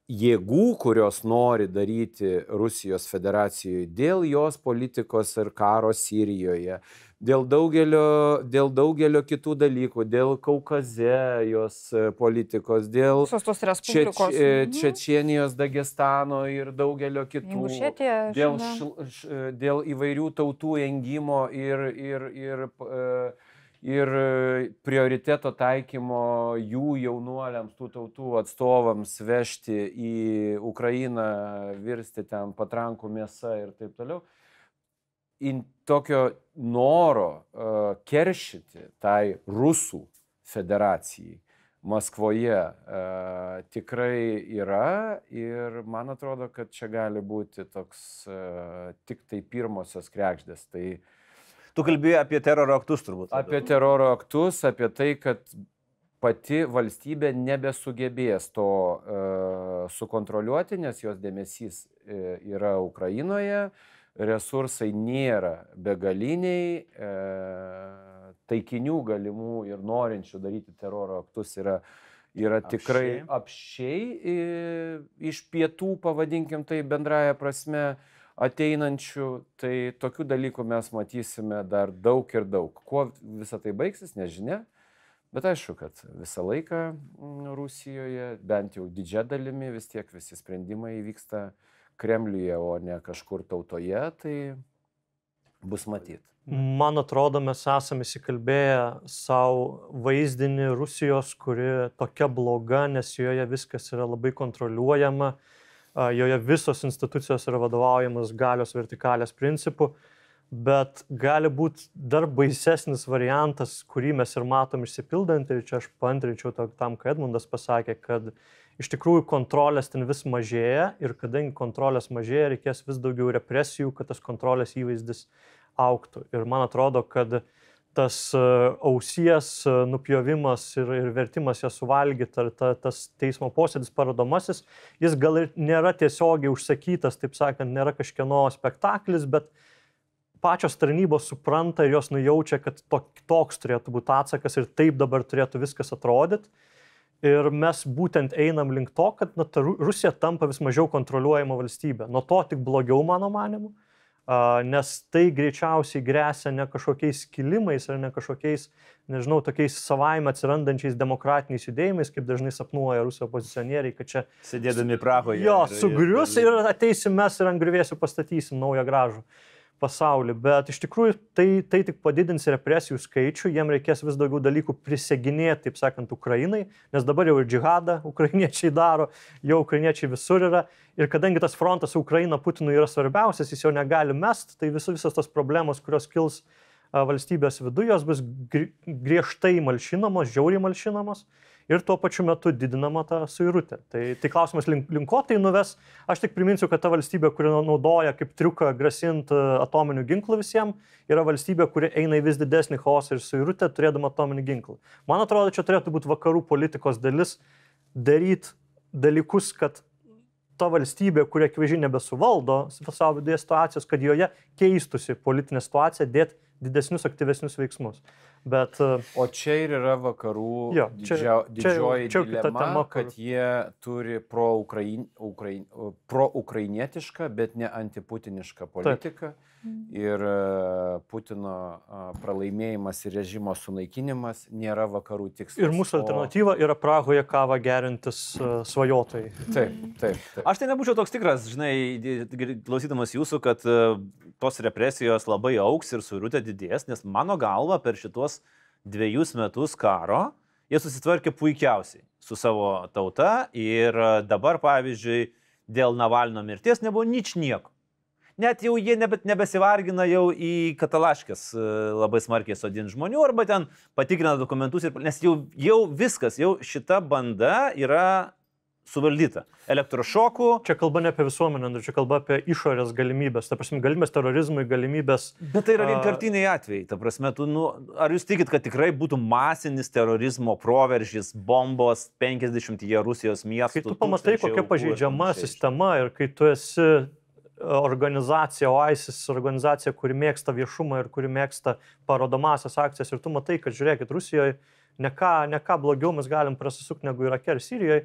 jėgų, kurios nori daryti Rusijos federacijoje dėl jos politikos ir karo Sirijoje, dėl daugelio, dėl daugelio kitų dalykų, dėl Kaukaze jos politikos, dėl Čeč, Čečėnijos, Dagestano ir daugelio kitų, dėl, š, dėl įvairių tautų engimo ir, ir, ir, ir prioriteto taikymo jų jaunuoliams, tų tautų atstovams vežti į Ukrainą, virsti ten patrankų mėsa ir taip toliau. In tokio noro uh, keršyti tai Rusų federacijai Maskvoje uh, tikrai yra ir man atrodo, kad čia gali būti toks uh, tik tai pirmosios kregždės. Tai
tu kalbėjai apie teroro aktus turbūt.
Apie teroro aktus, apie tai, kad pati valstybė nebesugebės to uh, sukontroliuoti, nes jos dėmesys uh, yra Ukrainoje. Resursai nėra begaliniai, e, taikinių galimų ir norinčių daryti teroro aktus yra, yra tikrai apsčiai e, iš pietų, pavadinkim tai bendraja prasme, ateinančių. Tai tokių dalykų mes matysime dar daug ir daug. Kuo visą tai baigsis, nežinia, bet aišku, kad visą laiką Rusijoje, bent jau didžia dalimi, vis tiek visi sprendimai vyksta Kremliuje, o ne kažkur tautoje, tai bus matyti.
Man atrodo, mes esame įsikalbėję savo vaizdinį Rusijos, kuri tokia bloga, nes joje viskas yra labai kontroliuojama, joje visos institucijos yra vadovaujamas galios vertikalės principų, bet gali būti dar baisesnis variantas, kurį mes ir matom išsipildant, ir čia aš paantrinčiau tam, ką Edmundas pasakė, kad iš tikrųjų kontrolės ten vis mažėja ir kadangi kontrolės mažėja, reikės vis daugiau represijų, kad tas kontrolės įvaizdis augtų. Ir man atrodo, kad tas ausies nupjovimas ir, ir vertimas ją suvalgyti, ar ta, tas teismo posėdis parodomasis, jis gal ir nėra tiesiogiai užsakytas, taip sakant, nėra kažkieno spektaklis, bet pačios tarnybos supranta ir jos nujaučia, kad to, toks turėtų būti atsakas ir taip dabar turėtų viskas atrodyti. Ir mes būtent einam link to, kad na, Rusija tampa vis mažiau kontroliuojama valstybė. Nuo to tik blogiau, mano manimu, nes tai greičiausiai grėsia ne kažkokiais kilimais ar ne kažkokiais, nežinau, tokiais savaime atsirandančiais demokratiniais judėjimais, kaip dažnai sapnuoja Rusijos opozicionieriai, kad čia
sėdėdami Prahoje.
Jo, sugrius ir, ir ateisim mes ir ant griuvėsių pastatysim naują gražų pasaulį, bet iš tikrųjų tai, tai tik padidins represijų skaičių, jiem reikės vis daugiau dalykų priseginėti, taip sakant, Ukrainai, nes dabar jau ir džihadą ukrainiečiai daro, jau ukrainiečiai visur yra ir kadangi tas frontas Ukraina Putinui yra svarbiausias, jis jau negali mest, tai vis, visos tos problemos, kurios kils valstybės viduje, jos bus griežtai malšinamos, žiauriai malšinamos ir tuo pačiu metu didinama ta suirutė. Tai, tai klausimas link, link ko tai nuves. Aš tik priminsiu, kad ta valstybė, kuri naudoja kaip triuką grasinti atominių ginklų visiems, yra valstybė, kuri eina į vis didesnį chaosą ir suirutę, turėdama atominį ginklą. Man atrodo, čia turėtų būti vakarų politikos dalis daryti dalykus, kad ta valstybė, kuri akivaizdžiai nebesuvaldo savo viduje situacijos, kad joje keistusi politinė situacija, dėti didesnius, aktyvesnius veiksmus. Bet,
o čia ir yra vakarų
jo, čia,
didžia, didžioji
čia, čia
dilema,
tema,
kad jie turi pro-ukrain, ukrain, pro-ukrainietišką, bet ne antiputinišką politiką. Taip. Ir Putino pralaimėjimas ir režimo sunaikinimas nėra vakarų tikslas.
Ir mūsų alternatyva yra Prahoje kavą gerintis svajotojai.
Taip, taip, taip.
Aš tai nebūčiau toks tikras, žinai, klausydamas jūsų, kad tos represijos labai augs ir suirutė didės, nes mano galva per šitos dviejus metus karo jie susitvarkė puikiausiai su savo tauta ir dabar, pavyzdžiui, dėl Navalno mirties nebuvo nič nieko. Net jau jie nebe, nebesivargina jau į katalaškės labai smarkiai sodinti žmonių arba ten patikrina dokumentus, ir, nes jau, jau viskas, jau šita banda yra suvaldyta. Elektrošokų.
Čia kalba ne apie visuomenę, čia kalba apie išorės galimybės, ta prasme, galimybės terorizmui, galimybės...
Bet tai yra vienkartiniai atvejai, ta prasme, tu, nu, ar jūs tikit, kad tikrai būtų masinis terorizmo proveržis, bombos penkiasdešimtyje Rusijos miestų?
Kai tu pamatai, kokia pažeidžiama sistema ir kai tu esi organizacija, o ISIS organizacija, kuri mėgsta viešumą ir kuri mėgsta parodomasias akcijas ir tu matai, kad žiūrėkit, Rusijoje ne ką, ne ką blogiau mes galim prasisukti negu Irake ir Sirijoje,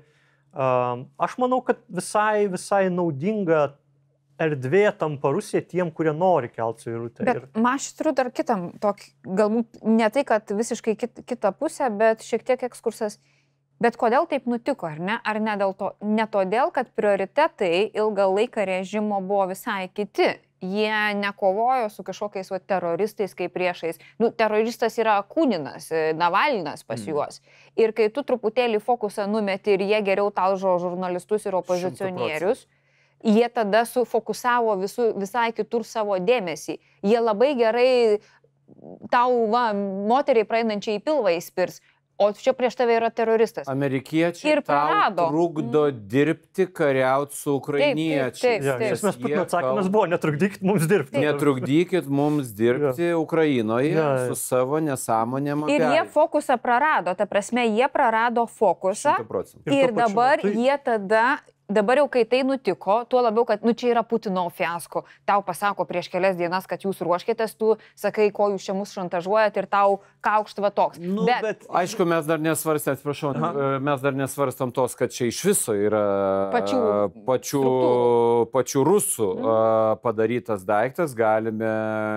Aš manau, kad visai, visai naudinga erdvė tampa Rusija tiem, kurie nori kelti suirutę.
Bet ir... aš turiu dar kitam, tokį, galbūt ne tai, kad visiškai kit, kitą pusę, bet šiek tiek ekskursas. Bet kodėl taip nutiko, ar ne? Ar ne dėl to? Ne todėl, kad prioritetai ilgą laiką režimo buvo visai kiti. Jie nekovojo su kažkokiais va, teroristais kaip priešais. Nu, teroristas yra Kūninas, Navalnas pas juos. Mm. Ir kai tu truputėlį fokusą numeti ir jie geriau talžo žurnalistus ir opozicionierius, jie tada sufokusavo visu, visai kitur savo dėmesį. Jie labai gerai tau, va, moteriai praeinančiai į pilvą įspirs. O čia prieš tave yra teroristas.
Amerikiečiai ir tau trukdo mm. dirbti, kariauti su ukrainiečiais.
Taip, taip, taip.
Ja, mes Putino atsakymas buvo, netrukdykit mums dirbti.
Taip. Netrukdykit mums dirbti ja. Ukrainoje ja, ja. Su savo nesąmonėm.
Ir jie fokusą prarado, ta prasme, jie prarado fokusą. šimtu procentų. Ir, ir dabar metu... jie tada... Dabar jau, kai tai nutiko, tuo labiau, kad, nu, čia yra Putino fiasko. Tau pasako prieš kelias dienas, kad jūs ruoškitės, tu sakai, ko jūs čia mus šantažuojat ir tau kaukštva toks. Nu, bet... bet...
Aišku, mes dar nesvarstėm, atsiprašau, mes dar nesvarstam tos, kad čia iš viso yra
pačių,
pačių, pačių rusų mm. padarytas daiktas. Galime,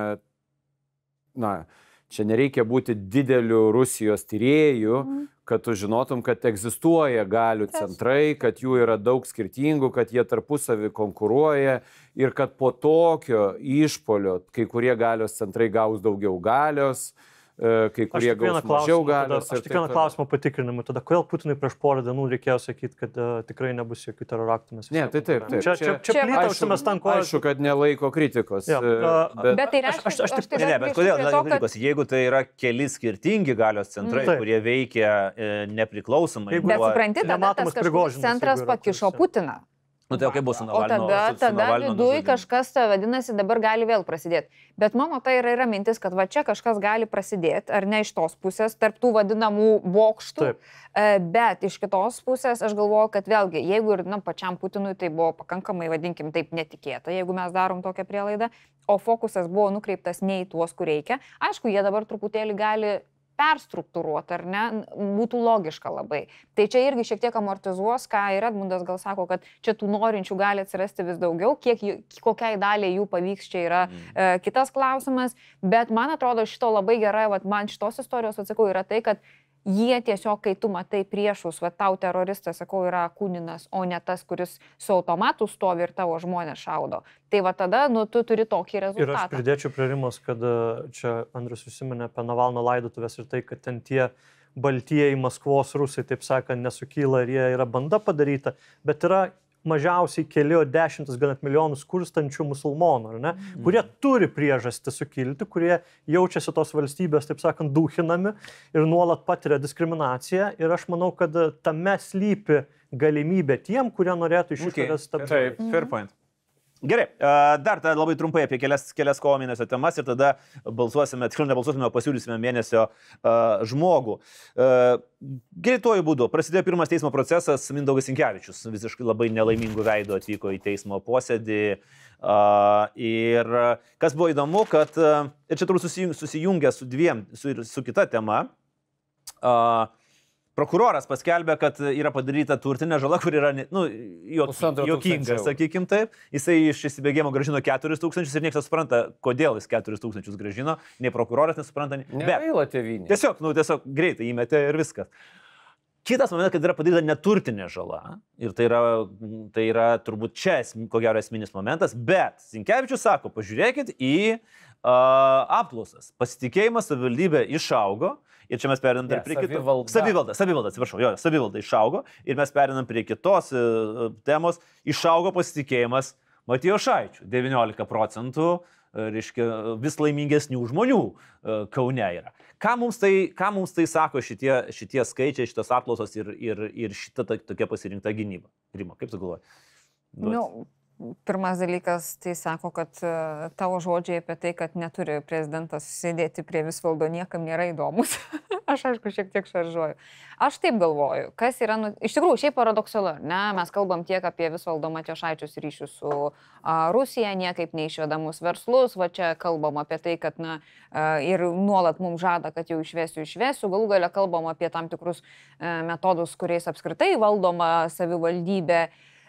na, čia nereikia būti dideliu Rusijos tyrėjų, mm. kad tu žinotum, kad egzistuoja galių centrai, kad jų yra daug skirtingų, kad jie tarpusavį konkuruoja ir kad po tokio išpolio kai kurie galios centrai gaus daugiau galios, kai kurie gaus mažiau galios.
Aš tik vieną klausimą patikrinimui. Tada kodėl Putinui prieš porą dienų reikėjo sakyti, kad uh, tikrai nebus jokių teroraktų?
Ne, tai taip, taip.
Čia, čia, čia plyta užsimestam kojas.
Aišku, kad nelaiko kritikos.
Ja, uh,
bet... bet tai reiškia,
aš, aš, aš tik... Ne, bet kodėl nelaiko kritikos? Kad... Jeigu tai yra keli skirtingi galios centrai, mm. kurie veikia e, nepriklausomai.
Bet buvo... supranti, tada tas kažkoks centras pakišo Putiną.
Nu, tai kaip bus su Navalno?
O tada, su, su tada viduj kažkas, vadinasi, dabar gali vėl prasidėti. Bet mano tai yra, yra mintis, kad va čia kažkas gali prasidėti, ar ne iš tos pusės, tarp tų vadinamų bokštų. Taip. Bet iš kitos pusės aš galvoju, kad vėlgi, jeigu ir na, pačiam Putinui tai buvo pakankamai, vadinkim, taip netikėta, jeigu mes darom tokią prielaidą, o fokusas buvo nukreiptas ne į tuos, kur reikia, aišku, jie dabar truputėlį gali perstruktūruoti, ar ne, būtų logiška labai. Tai čia irgi šiek tiek amortizuos, ką ir Edmundas gal sako, kad čia tų norinčių gali atsirasti vis daugiau, kiek, kokiai daliai jų pavyks, čia yra mm. e, kitas klausimas, bet man atrodo šito labai gerai, vat, man šitos istorijos atsakau, yra tai, kad jie tiesiog, kai tu matai priešus, va tau teroristas, sakau, yra Kūninas, o ne tas, kuris su automatu stovi ir tavo žmonės šaudo. Tai va tada, nu, tu turi tokį rezultatą.
Ir aš pridėčiau prie Rimos, kad čia Andrius užsiminė apie Navalno laidotuvės ir tai, kad ten tie baltieji Maskvos rusai, taip sakant, nesukyla ir jie yra banda padaryta, bet yra mažiausiai keli dešimtis, gal net milijonų skurstančių musulmonų, ne? Mm. kurie turi priežastį sukilti, kurie jaučiasi tos valstybės, taip sakant, dūchinami ir nuolat patiria diskriminaciją. Ir aš manau, kad tame slypi galimybė tiem, kurie norėtų iš išorės
tapti. Taip, fair point. Gerai, dar tada labai trumpai apie kelias, kelias kovo mėnesio temas ir tada balsuosime, tikrai nebalsuosime, o pasiūlysime mėnesio uh, žmogų. Uh, Greituoju būdu prasidėjo pirmas teismo procesas, Mindaugas Sinkevičius visiškai labai nelaimingų veidų atvyko į teismo posėdį. Uh, ir kas buvo įdomu, kad, uh, ir čia turbūt susijungia su dviem, su, su kita tema, uh, prokuroras paskelbė, kad yra padaryta turtinė žala, kur yra, nu, juokinga, sakykim taip. Jisai iš įsibėgimo grąžino keturis tūkstančius ir niekas nesupranta, kodėl jis keturis tūkstančius grąžino. Nei prokuroras nesupranta, nei...
Negaila tėvynė.
Tiesiog, nu, tiesiog greitai įmetė ir viskas. Kitas momentas, kad yra padaryta neturtinė žala. Ir tai yra, tai yra turbūt čia, ko gero, esminis momentas. Bet Sinkevičius sako, pažiūrėkit į uh, apklausas. Pasitikėjimas savivaldybė išaugo. Ir čia mes perinam dar prie kitos. Savivalda, savivalda, atsiprašau, jo, savivalda išaugo. Ir mes perinam prie kitos uh, temos. Išaugo pasitikėjimas Matijošaičiu. devyniolika procentų, uh, reiškia, vis laimingesnių žmonių uh, Kaune yra. Ką mums tai, ką mums tai sako šitie, šitie skaičiai, šitos apklausos ir, ir, ir šita tokia pasirinkta gynyba? Rima, kaip tu galvoji?
Nu, pirmas dalykas, tai sako, kad uh, tavo žodžiai apie tai, kad neturi prezidentas sėdėti prie Visvaldo, niekam nėra įdomus. Aš aišku šiek tiek šaržuoju. Aš taip galvoju, kas yra, nu, iš tikrųjų, šiaip paradoksalu, ne, mes kalbam tiek apie Visvaldo Matijošaičius ryšius su uh, Rusija, niekaip neišvedamus verslus, va čia kalbam apie tai, kad, na, uh, ir nuolat mums žada, kad jau išvesiu, išvesiu, galų gale kalbam apie tam tikrus uh, metodus, kuriais apskritai valdoma savivaldybė.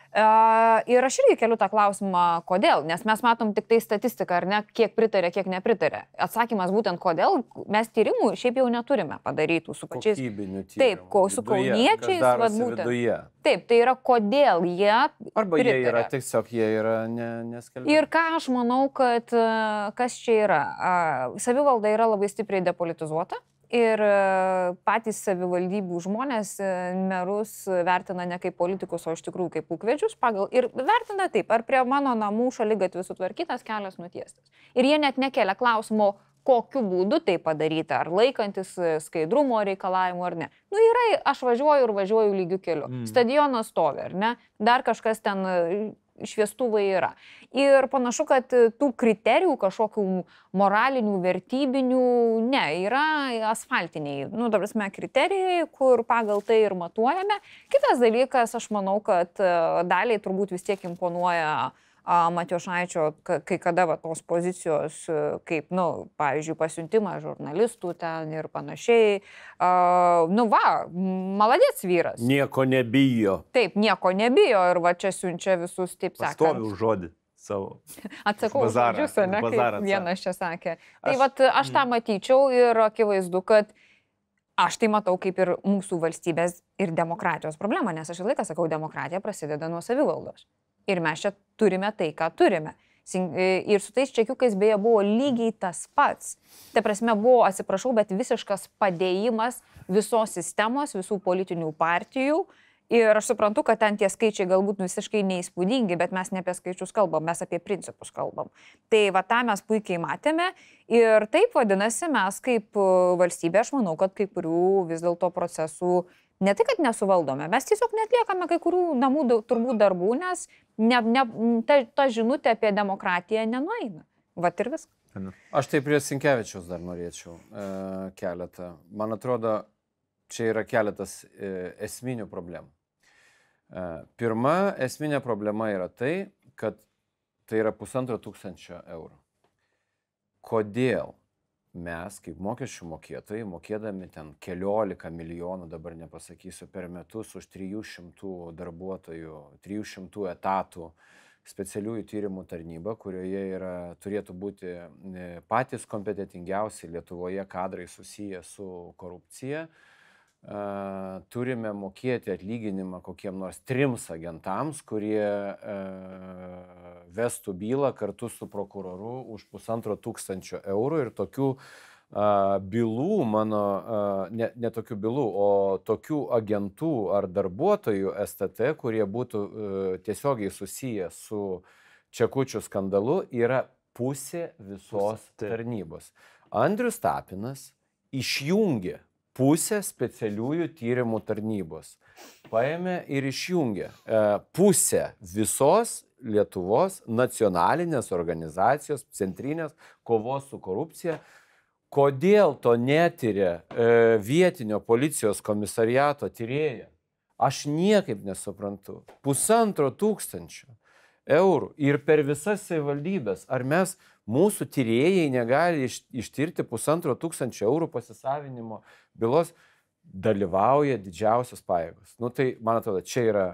Uh, ir aš irgi keliu tą klausimą, kodėl, nes mes matom tik tai statistiką, ar ne, kiek pritarė, kiek nepritarė. Atsakymas būtent kodėl, mes tyrimų šiaip jau neturime padarytų su pačiais.
Kokybinių tyrimų.
Taip, ko, su kauniečiais, vad būtent.
Viduje.
Taip, tai yra kodėl jie
Arba
pritarė.
Jie yra, tiesiog jie yra ne, neskelbiami.
Ir ką aš manau, kad kas čia yra, savivalda yra labai stipriai depolitizuota. Ir patys savivaldybių žmonės merus vertina ne kaip politikus, o iš tikrųjų kaip ūkvedžius pagal. Ir vertina taip, ar prie mano namų šaligatvis sutvarkytas, kelias nutiestas. Ir jie net nekelia klausimo, kokiu būdu tai padaryta, ar laikantis skaidrumo reikalavimų ar ne. Nu yra, aš važiuoju ir važiuoju lygiu keliu. Mm. Stadionas stovi, ar ne? Dar kažkas ten šviestuvai yra. Ir panašu, kad tų kriterijų kažkokių moralinių, vertybinių, ne, yra asfaltiniai, nu, ta prasme, kriterijai, kur pagal tai ir matuojame. Kitas dalykas, aš manau, kad daliai turbūt vis tiek imponuoja Matijošaičio kai kada va, tos pozicijos, kaip, nu, pavyzdžiui, pasiuntimą žurnalistų ten ir panašiai. Uh, nu va, maladėts vyras.
Nieko nebijo.
Taip, nieko nebijo ir va čia siunčia visus, taip sakant.
Pastoviu žodį savo.
Atsakau už žodžius, ne, kaip vienas čia sakė. Tai
Aš,
va, aš tą matyčiau ir akivaizdu, kad aš tai matau kaip ir mūsų valstybės ir demokratijos problemą, nes aš ir laiką sakau, demokratija prasideda nuo savivaldos. Ir mes čia turime tai, ką turime. Ir su tais čekiukais beje buvo lygiai tas pats. Tai prasme buvo, atsiprašau, bet visiškas padėjimas visos sistemos, visų politinių partijų. Ir aš suprantu, kad ten tie skaičiai galbūt visiškai neįspūdingi, bet mes ne apie skaičius kalbam, mes apie principus kalbam. Tai va tą mes puikiai matėme. Ir taip vadinasi, mes kaip valstybė, aš manau, kad kai kurių vis dėlto procesų ne tai, kad nesuvaldome, mes tiesiog netliekame kai kurių namų turbūt darbų, nes ne, ne, ta, ta žinutė apie demokratiją nenueina. Vat ir viskas.
Aš tai prie Sinkevičiaus dar norėčiau e, keletą. Man atrodo, čia yra keletas e, esminių problemų. E, pirma esminė problema yra tai, kad tai yra pusantro tūkstančio eurų. Kodėl mes, kaip mokesčių mokėtojai, mokėdami ten keliolika milijonų, dabar nepasakysiu, per metus už trijų šimtų darbuotojų, trijų šimtų etatų specialiųjų tyrimų tarnybą, kurioje yra, turėtų būti patys kompetitingiausi Lietuvoje kadrai susiję su korupcija, uh, turime mokėti atlyginimą kokiem nors trims agentams, kurie uh, vestų bylą kartu su prokuroru už pusantro tūkstančio eurų ir tokių uh, bylų, mano, uh, ne, ne tokių bylų, o tokių agentų ar darbuotojų S T T, kurie būtų uh, tiesiogiai susiję su čekučių skandalu, yra pusė visos tarnybos. Andrius Tapinas išjungė pusę specialiųjų tyrimų tarnybos. Paėmė ir išjungė e, pusę visos Lietuvos nacionalinės organizacijos, centrinės kovos su korupcija. Kodėl to netyrė e, vietinio policijos komisariato tyrėja? Aš niekaip nesuprantu. Pusantro tūkstančio eurų ir per visas savivaldybės. Ar mes, mūsų tyrėjai, negali iš, ištirti pusantro tūkstančio eurų pasisavinimo bylos? Dalyvauja didžiausios pajėgos. Nu tai, man atrodo, čia yra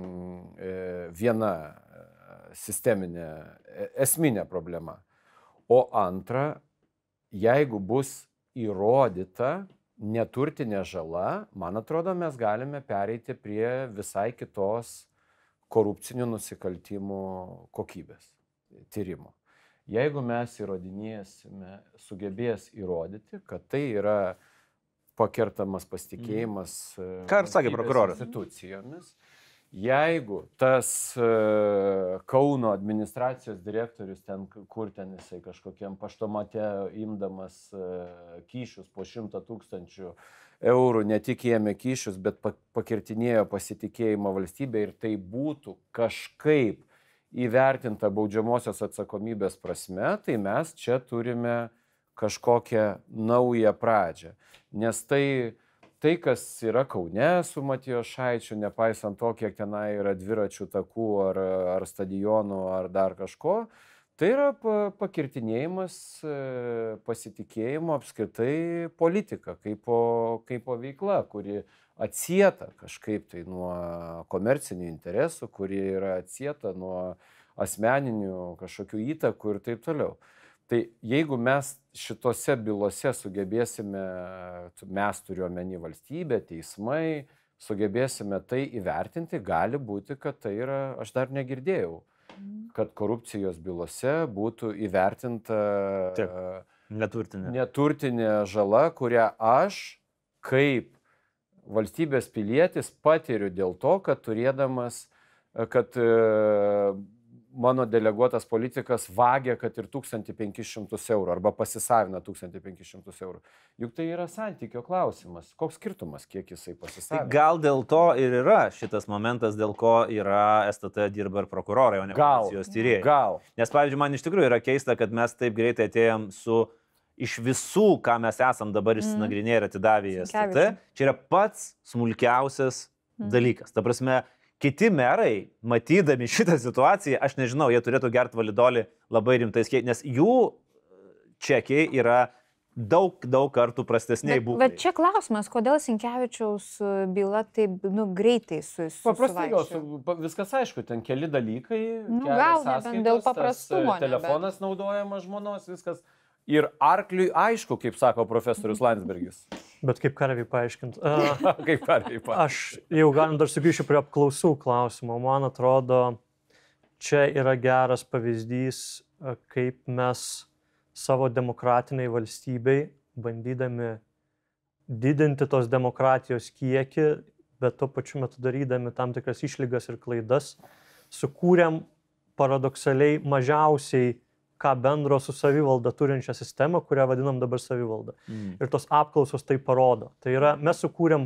mm, viena sisteminė, esminė problema. O antra, jeigu bus įrodyta neturtinė žala, man atrodo, mes galime pereiti prie visai kitos korupcinių nusikaltimų kokybės tyrimo. Jeigu mes įrodinėsime, sugebės įrodyti, kad tai yra pakertamas pasitikėjimas
mm. Ką ir sakė prokuroras
institucijomis, jeigu tas uh, Kauno administracijos direktorius ten, kur ten jisai kažkokiam paštomate imdamas uh, kyšius po šimtą tūkstančių eurų, ne tik ėmė kyšius, bet pakirtinėjo pasitikėjimą valstybę ir tai būtų kažkaip įvertinta baudžiamosios atsakomybės prasme, tai mes čia turime kažkokią naują pradžią. Nes tai, tai kas yra Kaune su Matijošaičiu, nepaisant to, kiek tenai yra dviračių takų ar, ar stadionų ar dar kažko, tai yra pakirtinėjimas pasitikėjimo apskritai politika, kaip po, kaip po veikla, kuri atsieta kažkaip tai nuo komercinių interesų, kuri yra atsieta nuo asmeninių kažkokių įtakų ir taip toliau. Tai jeigu mes šitose bylose sugebėsime, mes turiuomenį valstybę, teismai, sugebėsime tai įvertinti, gali būti, kad tai yra, aš dar negirdėjau, kad korupcijos bylose būtų įvertinta
Taip, neturtinė.
neturtinė žala, kurią aš kaip valstybės pilietis patiriu dėl to, kad turėdamas, kad mano deleguotas politikas vagia, kad ir tūkstantį penkis šimtus eurų arba pasisavina tūkstantį penkis šimtus eurų. Juk tai yra santykio klausimas. Koks skirtumas, kiek jisai pasisavina?
Tai gal dėl to ir yra šitas momentas, dėl ko yra S T T dirba ir prokurorai, o ne policijos tyrėjai.
Gal.
Nes, pavyzdžiui, man iš tikrųjų yra keista, kad mes taip greitai atėjom su iš visų, ką mes esam dabar išsinagrinėję ir atidavę į S T T, čia yra pats smulkiausias dalykas. Ta prasme, kiti merai, matydami šitą situaciją, aš nežinau, jie turėtų gerti validolį labai rimtais kiekiais, nes jų čekiai yra daug, daug kartų prastesniai būklei.
Bet čia klausimas, kodėl Sinkevičiaus byla taip nu, greitai su, su
Paprastai, viskas aišku, ten keli dalykai.
Nu, gal nebent dėl paprastumo.
Telefonas nebent. Naudojamas žmonos, viskas. Ir arkliui aišku, kaip sako profesorius Landsbergis.
Bet kaip karviai paaiškint? Uh,
kaip karviai paaiškint?
Aš jau galim dar sugrįšiu prie apklausų klausimo. Man atrodo, čia yra geras pavyzdys, kaip mes savo demokratiniai valstybei, bandydami didinti tos demokratijos kiekį, bet tuo pačiu metu darydami tam tikras išlygas ir klaidas, sukūrėm paradoksaliai mažiausiai ką bendro su savivalda turinčią sistemą, kurią vadinam dabar savivalda. Mm. Ir tos apklausos tai parodo. Tai yra, mes sukūrėm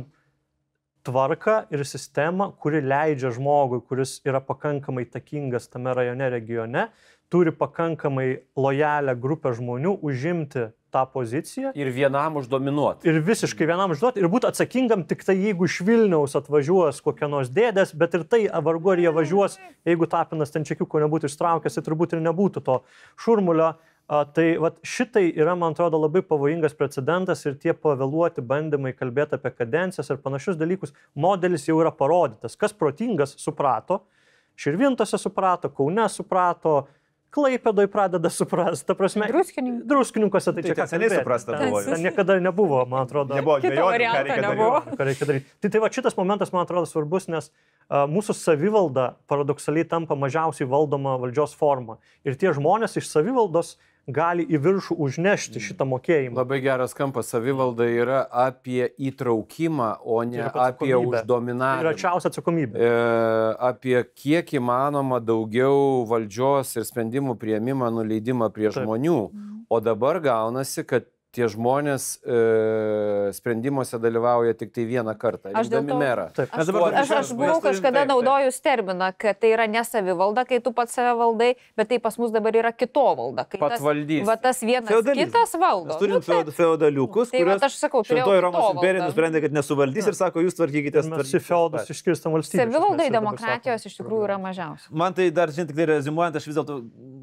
tvarką ir sistemą, kuri leidžia žmogui, kuris yra pakankamai įtakingas tame rajone, regione, turi pakankamai lojalę grupę žmonių užimti tą poziciją.
Ir vienam uždominuoti.
Ir visiškai vienam užduoti. Ir būti atsakingam tik tai, jeigu iš Vilniaus atvažiuos kokie nors dėdės, bet ir tai, vargu ar jie važiuos, jeigu Tapinas ten čekiuko nebūtų ištraukęs, tai turbūt ir nebūtų to šurmulio. A, tai vat, šitai yra, man atrodo, labai pavojingas precedentas ir tie pavėluoti bandymai kalbėti apie kadencijas ir panašius dalykus. Modelis jau yra parodytas. Kas protingas, suprato. Širvintose suprato, Kaune suprato, Klaipėdoj pradeda suprasti, ta prasme,
Druskininkų.
Druskininkose tai,
Tai
čia ką
seniai
kalbėti.
suprasta
Ten-
buvo.
Ten niekada nebuvo, man atrodo.
Nebuvo
Kito
dvejonių, ką
varianto
reikia
nebuvo.
daryti.
Ką reikia daryti. Tai, tai va šitas momentas, man atrodo, svarbus, nes uh, mūsų savivalda paradoksaliai tampa mažiausiai valdoma valdžios forma. Ir tie žmonės iš savivaldos gali į viršų užnešti šitą mokėjimą.
Labai geras kampas, savivalda yra apie įtraukimą, o ne
Ir apie
apie
atsakomybę. Ir
uždominavimą.
arčiausia atsakomybė.
E, apie kiek įmanoma daugiau valdžios ir sprendimų priėmimą, nuleidimą prie
Taip.
žmonių. O dabar gaunasi, kad tie žmonės e, sprendimuose dalyvauja tik tai vieną kartą.
Aš dėl to-
rinkdami merą.
Taip.
Mes dabar
Aš, aš buvau kažkada naudojus terminą, kad tai yra ne savivalda, kai tu pats save valdai, bet tai pas mus dabar yra kito valda. Kai tas,
Patvaldys.
va tas vienas
Feodalizmas.
kitas valdo.
Mes turim
Nu, taip.
feodaliukus,
Tai vat
kuriuos
aš sakau, turėjau
Šventoji Romos
kito
imperija
valdą.
nusprendė, kad nesuvaldys ir sako, jūs tvarkykite.
Mes į feodus išskirstam valstybę.
Savivaldai demokratijos iš tikrųjų yra mažiausia.
Man tai dar, žinai, tik tai rezimuojant, aš vis dėlto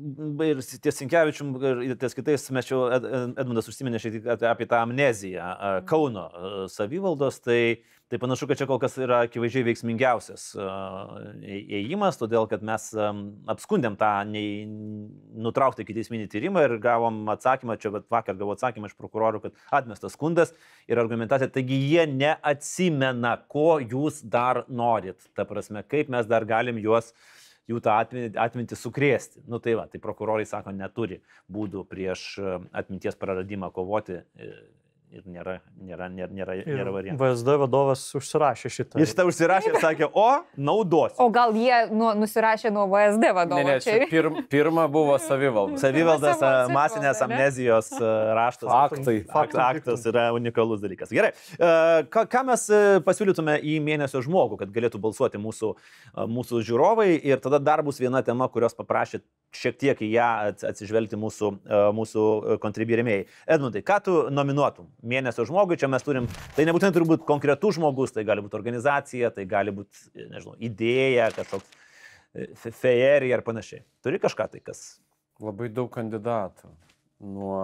ir ties Sinkevičium, ir ties kitais, mes čia Ed, Edmundas užsiminė šiek tiek apie tą amneziją a, Kauno a, savivaldos, tai, tai panašu, kad čia kol kas yra akivaizdžiai veiksmingiausias a, ėjimas, todėl kad mes a, apskundėm tą nei, nutraukti ikiteisminį tyrimą ir gavom atsakymą, čia bet vakar gavau atsakymą iš prokurorų, kad atmestas skundas ir argumentacija, taigi jie neatsimena, ko jūs dar norit, ta prasme, kaip mes dar galim juos jų tą atmintį, atmintį sukrėsti. Nu tai va, tai prokurorai sako, neturi būdų prieš atminties praradimą kovoti ir nėra, nėra, nėra, nėra, nėra variantų.
V S D vadovas užsirašė šitą.
Jis tą užsirašė ir sakė, o, naudosiu.
O gal jie nu, nusirašė nuo V S D vadovo?
Ne, ne, čia pir, pirma buvo savivalda.
Savivaldas
Savivalda,
masinės
ne?
amnezijos e, raštas.
Faktai.
Fakt, aktas yra unikalus dalykas. Gerai. E, Ką, ką mes e, pasiūlytume į mėnesio žmogų, kad galėtų balsuoti mūsų, e, mūsų žiūrovai, ir tada dar bus viena tema, kurios paprašė šiek tiek į ją atsižvelgti mūsų, e, mūsų kontribirėmėjai. Edmundai, ką tu nominuotum mėnesio žmogui? Čia mes turim, tai nebūtinai turi būti konkretus žmogus, tai gali būti organizacija, tai gali būti, nežinau, idėja, kažkoks fejerija ar panašiai. Turi kažką tai, kas?
Labai daug kandidatų. Nuo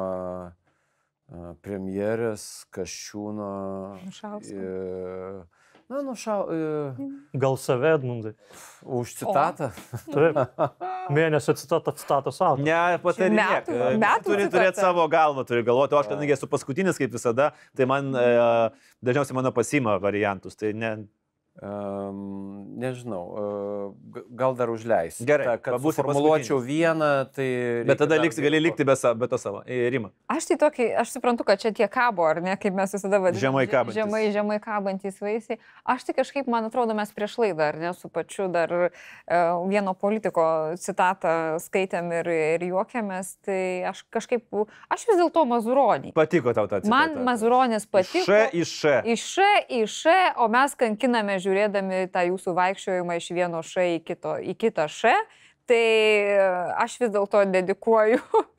uh, premjerės, Kasčiūno.
Nušausko.
Uh, na, nušau. Uh,
Gal save, Edmundai?
už citatą.
Taip. Mėnesio citatą atstato savo.
Ne, patarinėk.
Metų- metų
Turi
citata.
turėti savo galvą, turi galvoti, o aš kadangi esu paskutinis kaip visada, tai man e, dažniausiai mano pasima variantus. Tai ne...
Um, nežinau, uh, g- gal dar užleisi.
Gerai,
Ta, kad
pabūsi
formuluočiau vieną, tai...
Bet tada
reikia
liksi,
dar-
gali likti be, sa- be to savo. E, Rima.
Aš tai tokį, aš suprantu, kad čia tie kabo, ar ne, kaip mes visada vadiname.
Žemai kabantys.
Žemai, žemai kabantys vaisiai. Aš tai kažkaip, man atrodo, mes prieš laidą, ar ne, su pačiu dar uh, vieno politiko citatą skaitėm ir, ir juokėmės, tai aš kažkaip, aš vis dėlto Mazuronį.
Patiko tau ta citata?
Man Mazuronis patiko.
Š iš Š.
Iš Š į Š, o mes kankiname žiūrėdami tą jūsų vaikščiojimą iš vieno Š į, kito, į kitą Š. Tai aš vis dėlto dedikuoju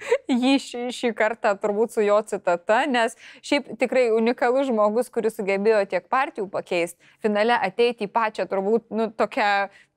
jį šį, šį kartą turbūt su jo citata, nes šiaip tikrai unikalus žmogus, kuris sugebėjo tiek partijų pakeisti, finale ateiti į pačią turbūt nu, tokią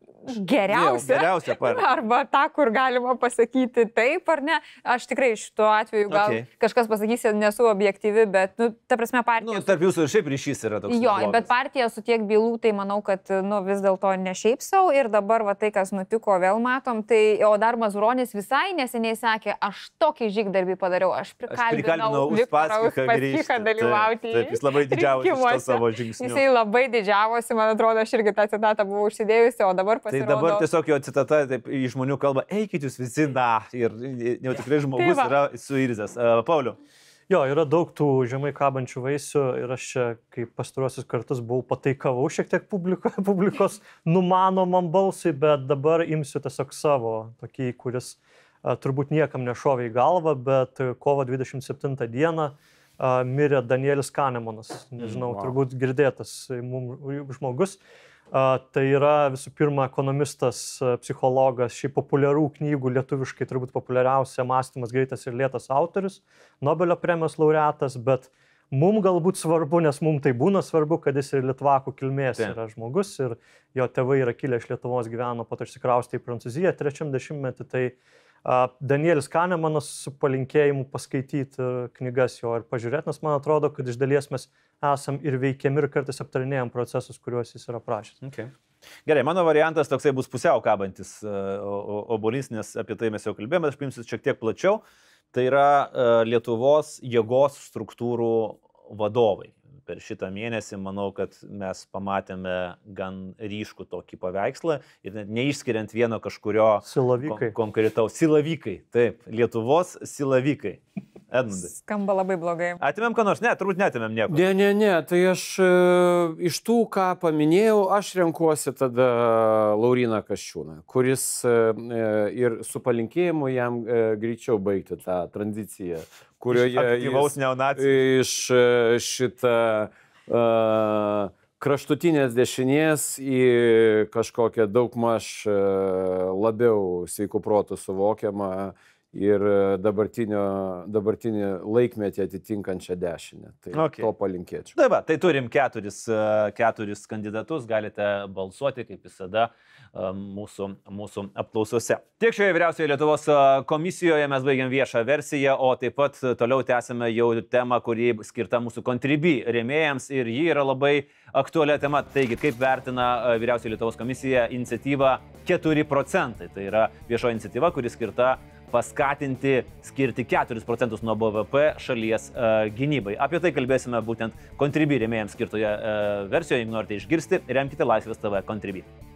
geriausią.
Geriausia partija.
Arba tą, kur galima pasakyti taip ar ne. Aš tikrai šituo atveju gal
Okay.
kažkas pasakys, nesu objektyvi, bet, nu, ta prasme, partija...
Nu, tarp jūsų ir šiaip ryšys yra toks.
Jo,
neblogas.
bet partija su tiek bylų, tai manau, kad nu, vis dėlto ne šiaip savo ir dabar va, tai, kas nutiko, vėl matom. Tai, o dar Mazuronis visai neseniai sakė, aš tokį žygdarbį padariau, aš
Aš
prikalbinau
prikalbinau
Viktorą
Uspaskichą grįžti.
Uspaskichą dalyvauti.
Taip, taip, jis labai didžiavosi šito
rinkimuose.
savo žingsniu.
Jisai labai didžiavosi, man atrodo, aš irgi tą citatą buvau užsidėjusi, o dabar
Tai
pasirodo...
dabar tiesiog jo citata taip, į žmonių kalbą, eikit jūs visi, na, ir jau tikrai žmogus
Tai va.
yra suirzęs. Uh, Pauliu.
Jo, yra daug tų žemai kabančių vaisių ir aš čia, kaip pastaruosius kartus buvau pataikavau šiek tiek publiko, publikos numanomam balsui, bet dabar imsiu tiesiog savo, tokį, kuris a, turbūt niekam nešovė į galvą, bet kovo dvidešimt septintą dieną a, mirė Danielis Kanemanas. Nežinau,
Mm, wow.
turbūt girdėtas mums žmogus. A, tai yra visų pirma ekonomistas, a, psichologas, šiaip populiarų knygų, lietuviškai turbūt populiariausia Mąstymas greitas ir lėtas autorius, Nobelio premijos laureatas, bet mums galbūt svarbu, nes mums tai būna svarbu, kad jis ir litvakų kilmės
Taip.
yra žmogus ir jo tėvai yra kilę iš Lietuvos, gyveno, po to išsikraustė į Prancūziją trečiam dešimtmetį. Tai a, Danielis Kanemanas su palinkėjimu paskaityti a, knygas jo ir pažiūrėti, nes man atrodo, kad iš dalies mes esam ir veikiami ir kartais aptarinėjom procesus, kuriuos jis yra prašęs.
Okay. Gerai, mano variantas toksai bus pusiau kabantis obolys, nes apie tai mes jau kalbėjome, aš paimsiu šiek tiek plačiau. Tai yra uh, Lietuvos jėgos struktūrų vadovai. Per šitą mėnesį manau, kad mes pamatėme gan ryškų tokį paveikslą ir net neišskiriant vieno kažkurio
Silavykai.
kon konkretaus. Silavykai, taip, Lietuvos silavykai. Edmundai.
Skamba labai blogai.
Atimėm ką nors? Ne, turbūt netimėm nieko.
Ne, ne, ne, tai aš e, iš tų, ką paminėjau, aš renkuosi tada Lauryną Kasčiūną, kuris e, ir su palinkėjimu jam e, greičiau baigti tą tranziciją, kurioje
Aktyvaus neonacijų.
iš e, šitą e, kraštutinės dešinės į kažkokią daugmaž e, labiau sveikų protų suvokiamą ir dabartinį laikmetį atitinkančią dešinę. Tai
Okay.
to palinkėčiau.
Tai va, tai turim keturis, uh, keturis kandidatus, galite balsuoti, kaip visada, uh, mūsų, mūsų apklausose. Tiek šioje vyriausioje Lietuvos uh, komisijoje mes baigiam viešą versiją, o taip pat uh, toliau tęsime jau temą, kuri skirta mūsų Contribui rėmėjams ir ji yra labai aktualia tema. Taigi, kaip vertina uh, vyriausioje Lietuvos komisija iniciatyvą keturi procentai. Tai yra viešoji iniciatyva, kuri skirta paskatinti skirti keturis procentus nuo B V P šalies uh, gynybai. Apie tai kalbėsime būtent Contribui rėmėjams skirtoje uh, versijoje. Jeigu norite išgirsti, remkite Laisvės T V Contribui.